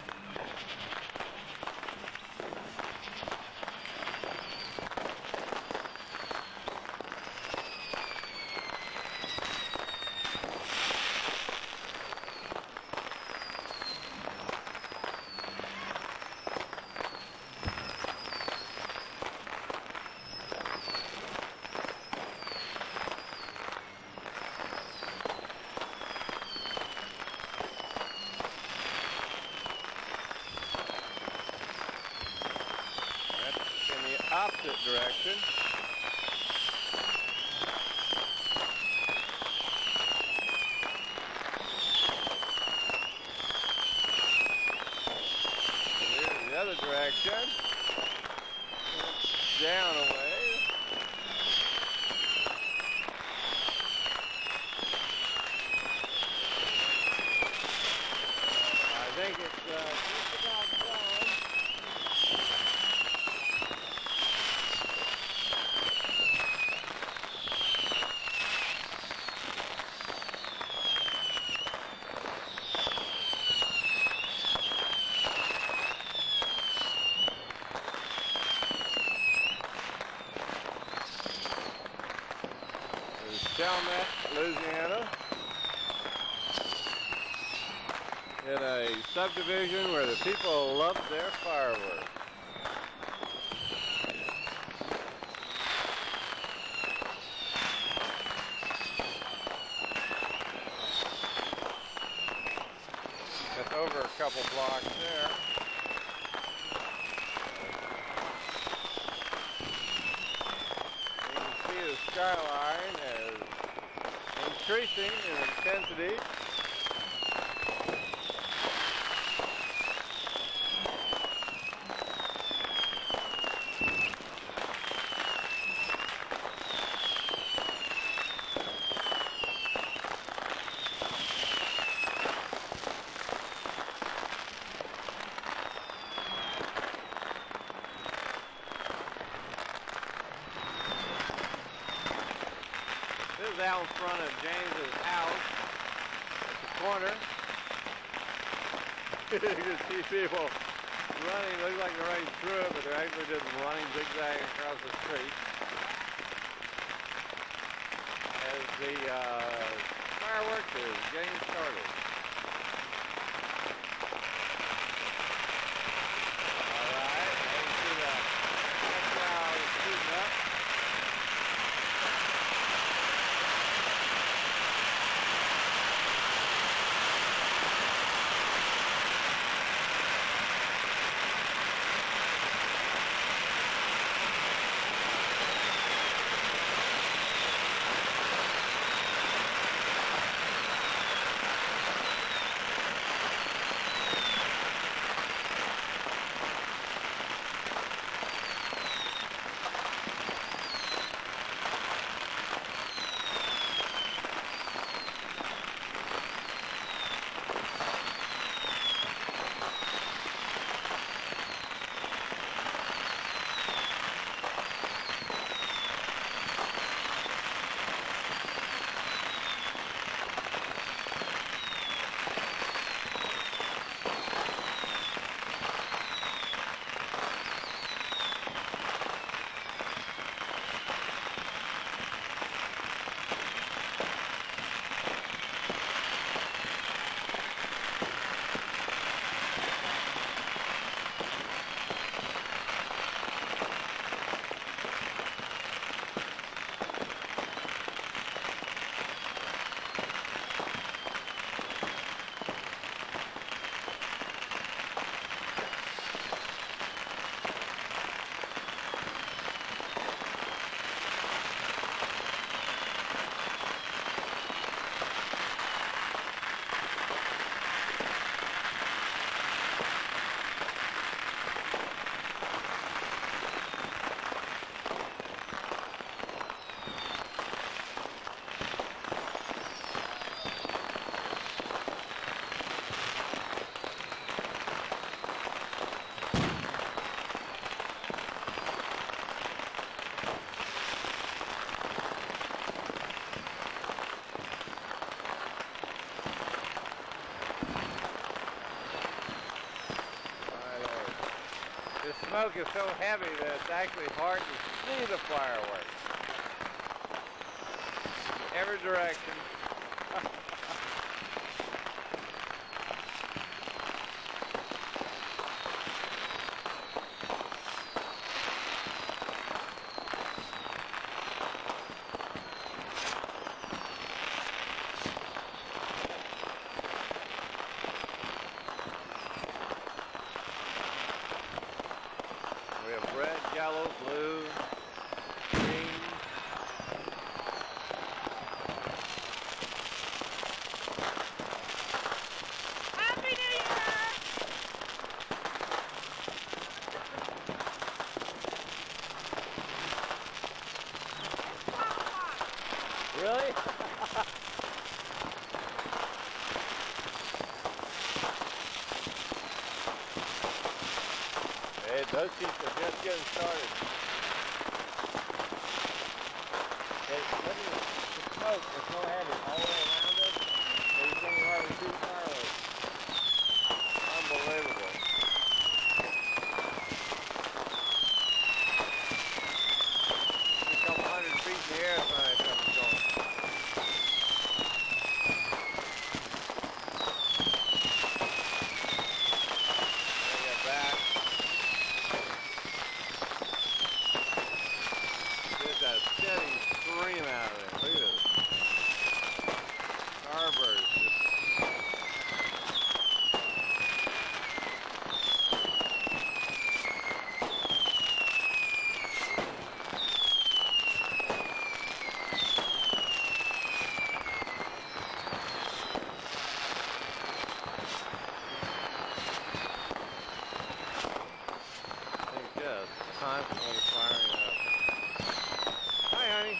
Chalmette, Louisiana, in a subdivision where the people love their fireworks. That's over a couple blocks there. You can see the skyline is increasing in intensity. This is out in front of James's house at the corner. You can see people running, looks like they're running through it, but they're actually just running zigzag across the street. As the uh, fireworks is getting started. Alright, you can see the crowd shooting up. The smoke is so heavy that it's actually hard to see the fireworks. Every direction. We have red, yellow, blue, green. Happy New Year! Really? Hey, those sheets are just getting started. Hey, look at the smoke. It's so heavy all the way around us. And you can't hardly see fireworks. Unbelievable. A couple hundred feet in the air, something going. out of there. Look at this. Starburst. Just constantly firing up. Hi, honey.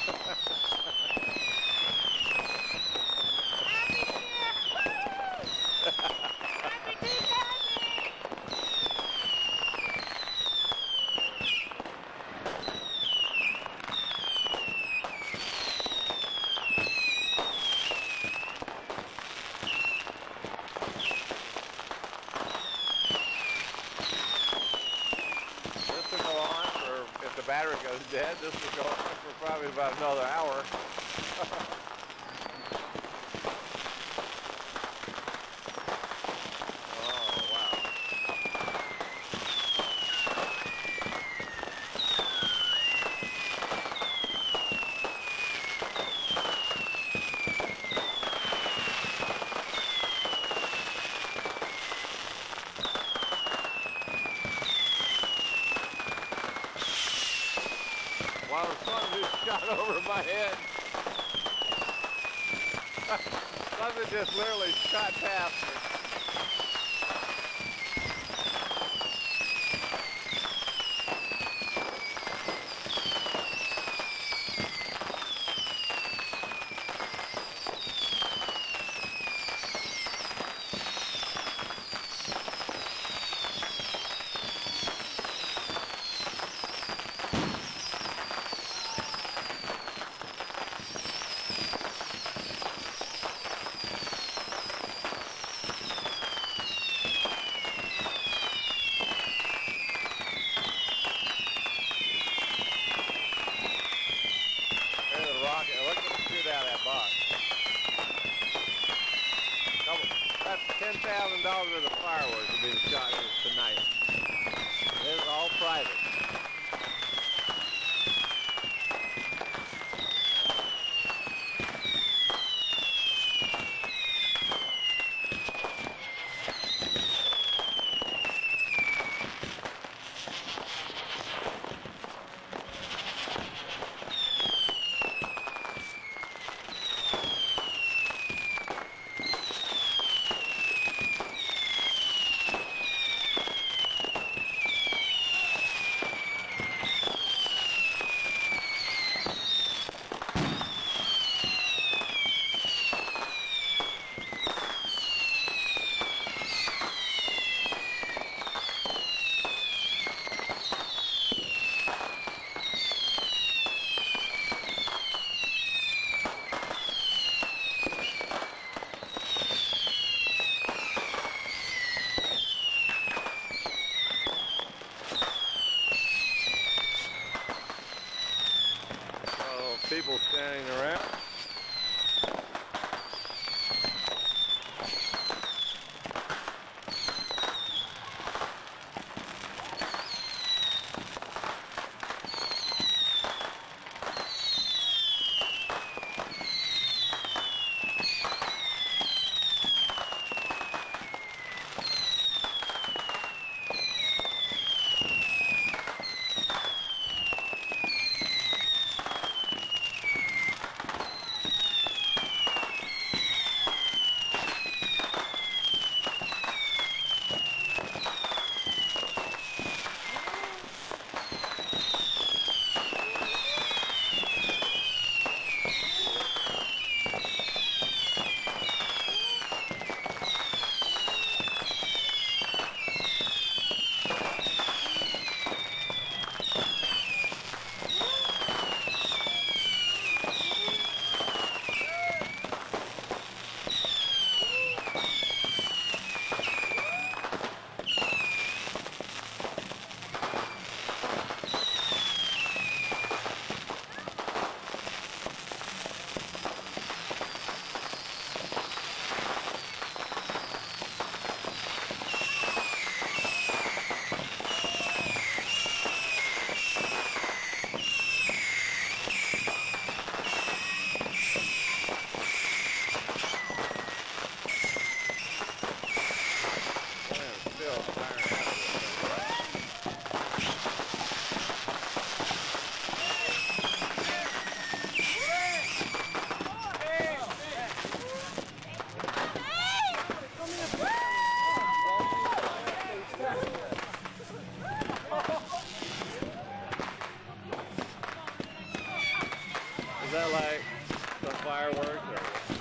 If the battery goes dead, this will go on for probably about another hour. Wow, something just shot over my head. Something just literally shot past me. Look at them shoot out of that box. Double, that's ten thousand dollars worth of fireworks will be shot here tonight. It is all private. People standing around. that like the fireworks or?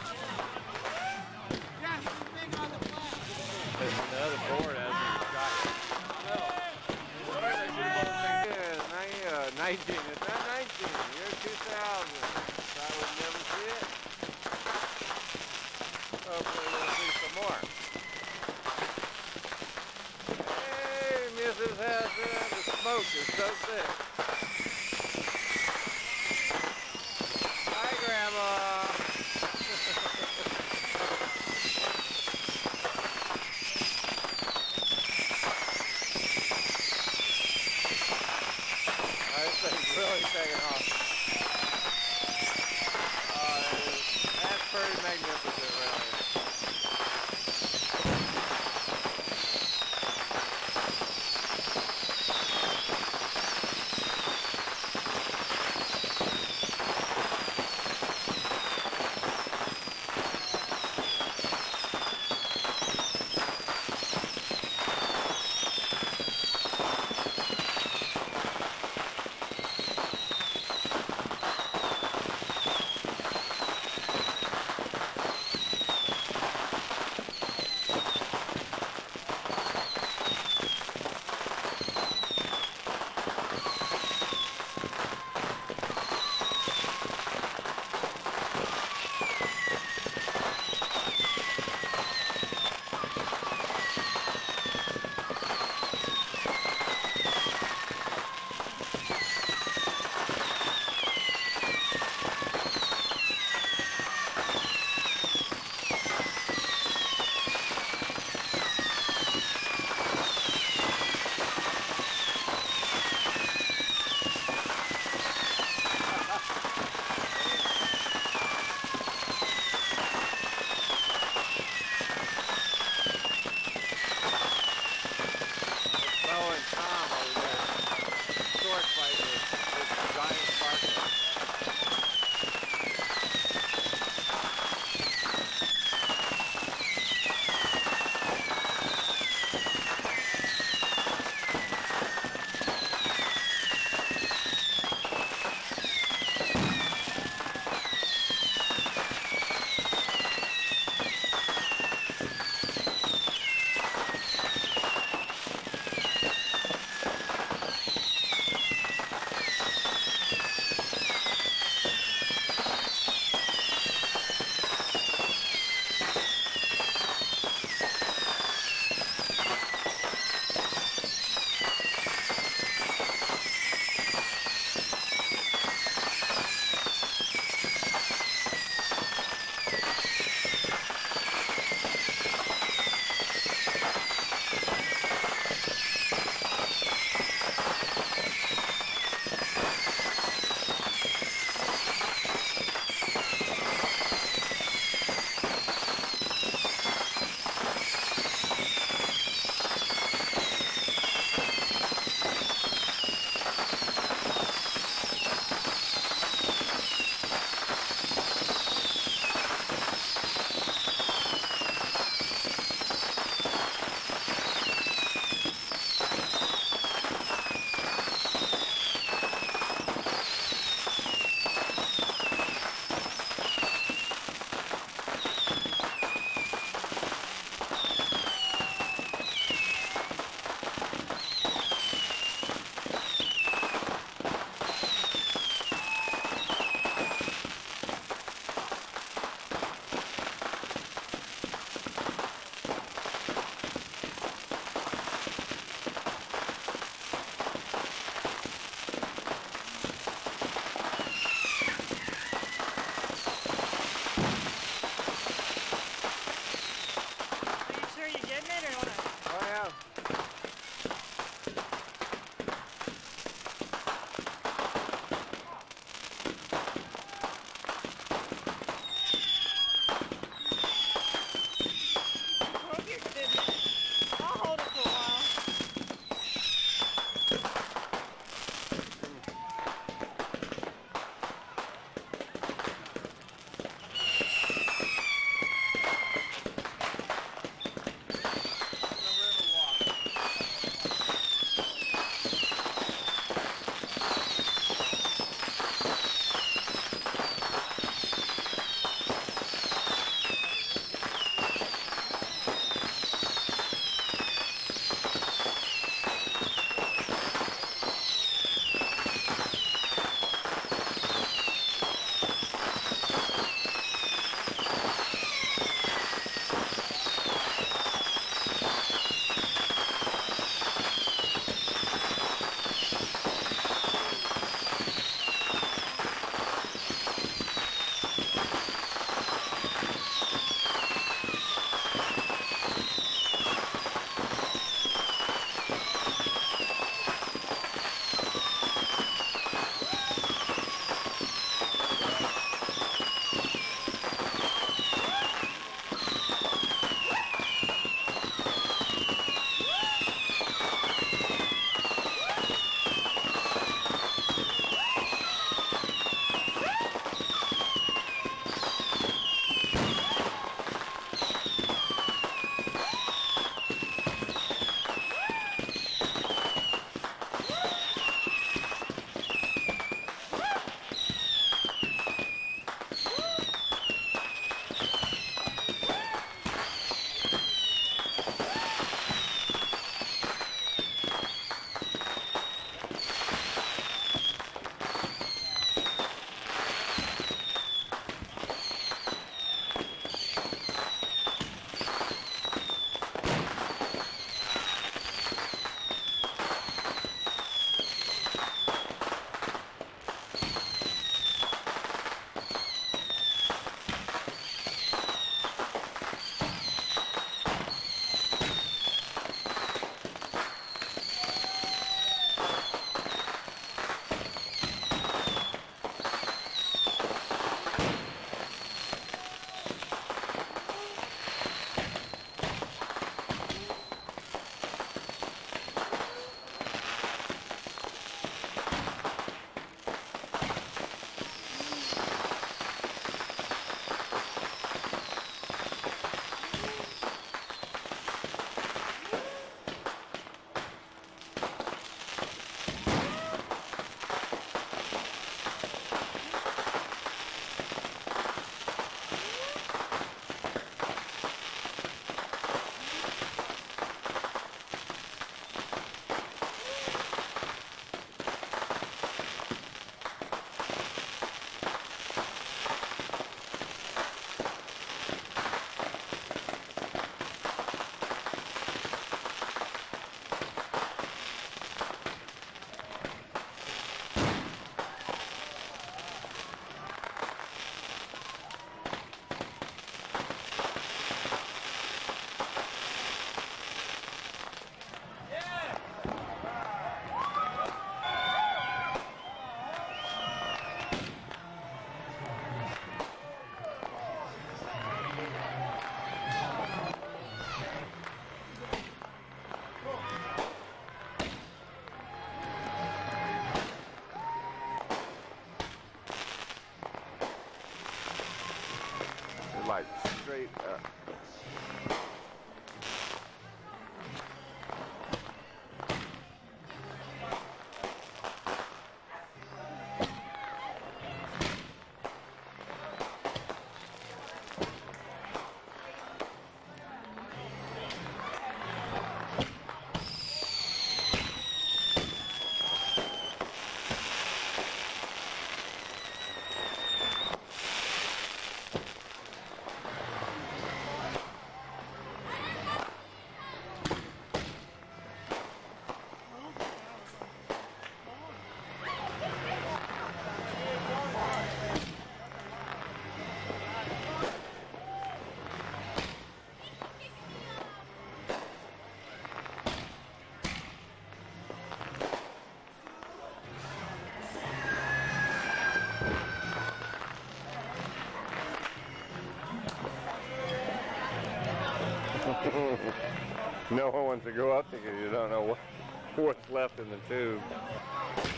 There's another board as he's got it. Yeah, nineteen. It's not nineteen. Year two thousand. I would never see it. Hopefully we'll see some more. Hey, Missus Hassan, the smoke is so thick. Hi, Grandma. It's really taking off. Oh, that is, that's pretty magnificent, really. pipe straight up. No one wants to go up there because you don't know what, what's left in the tube.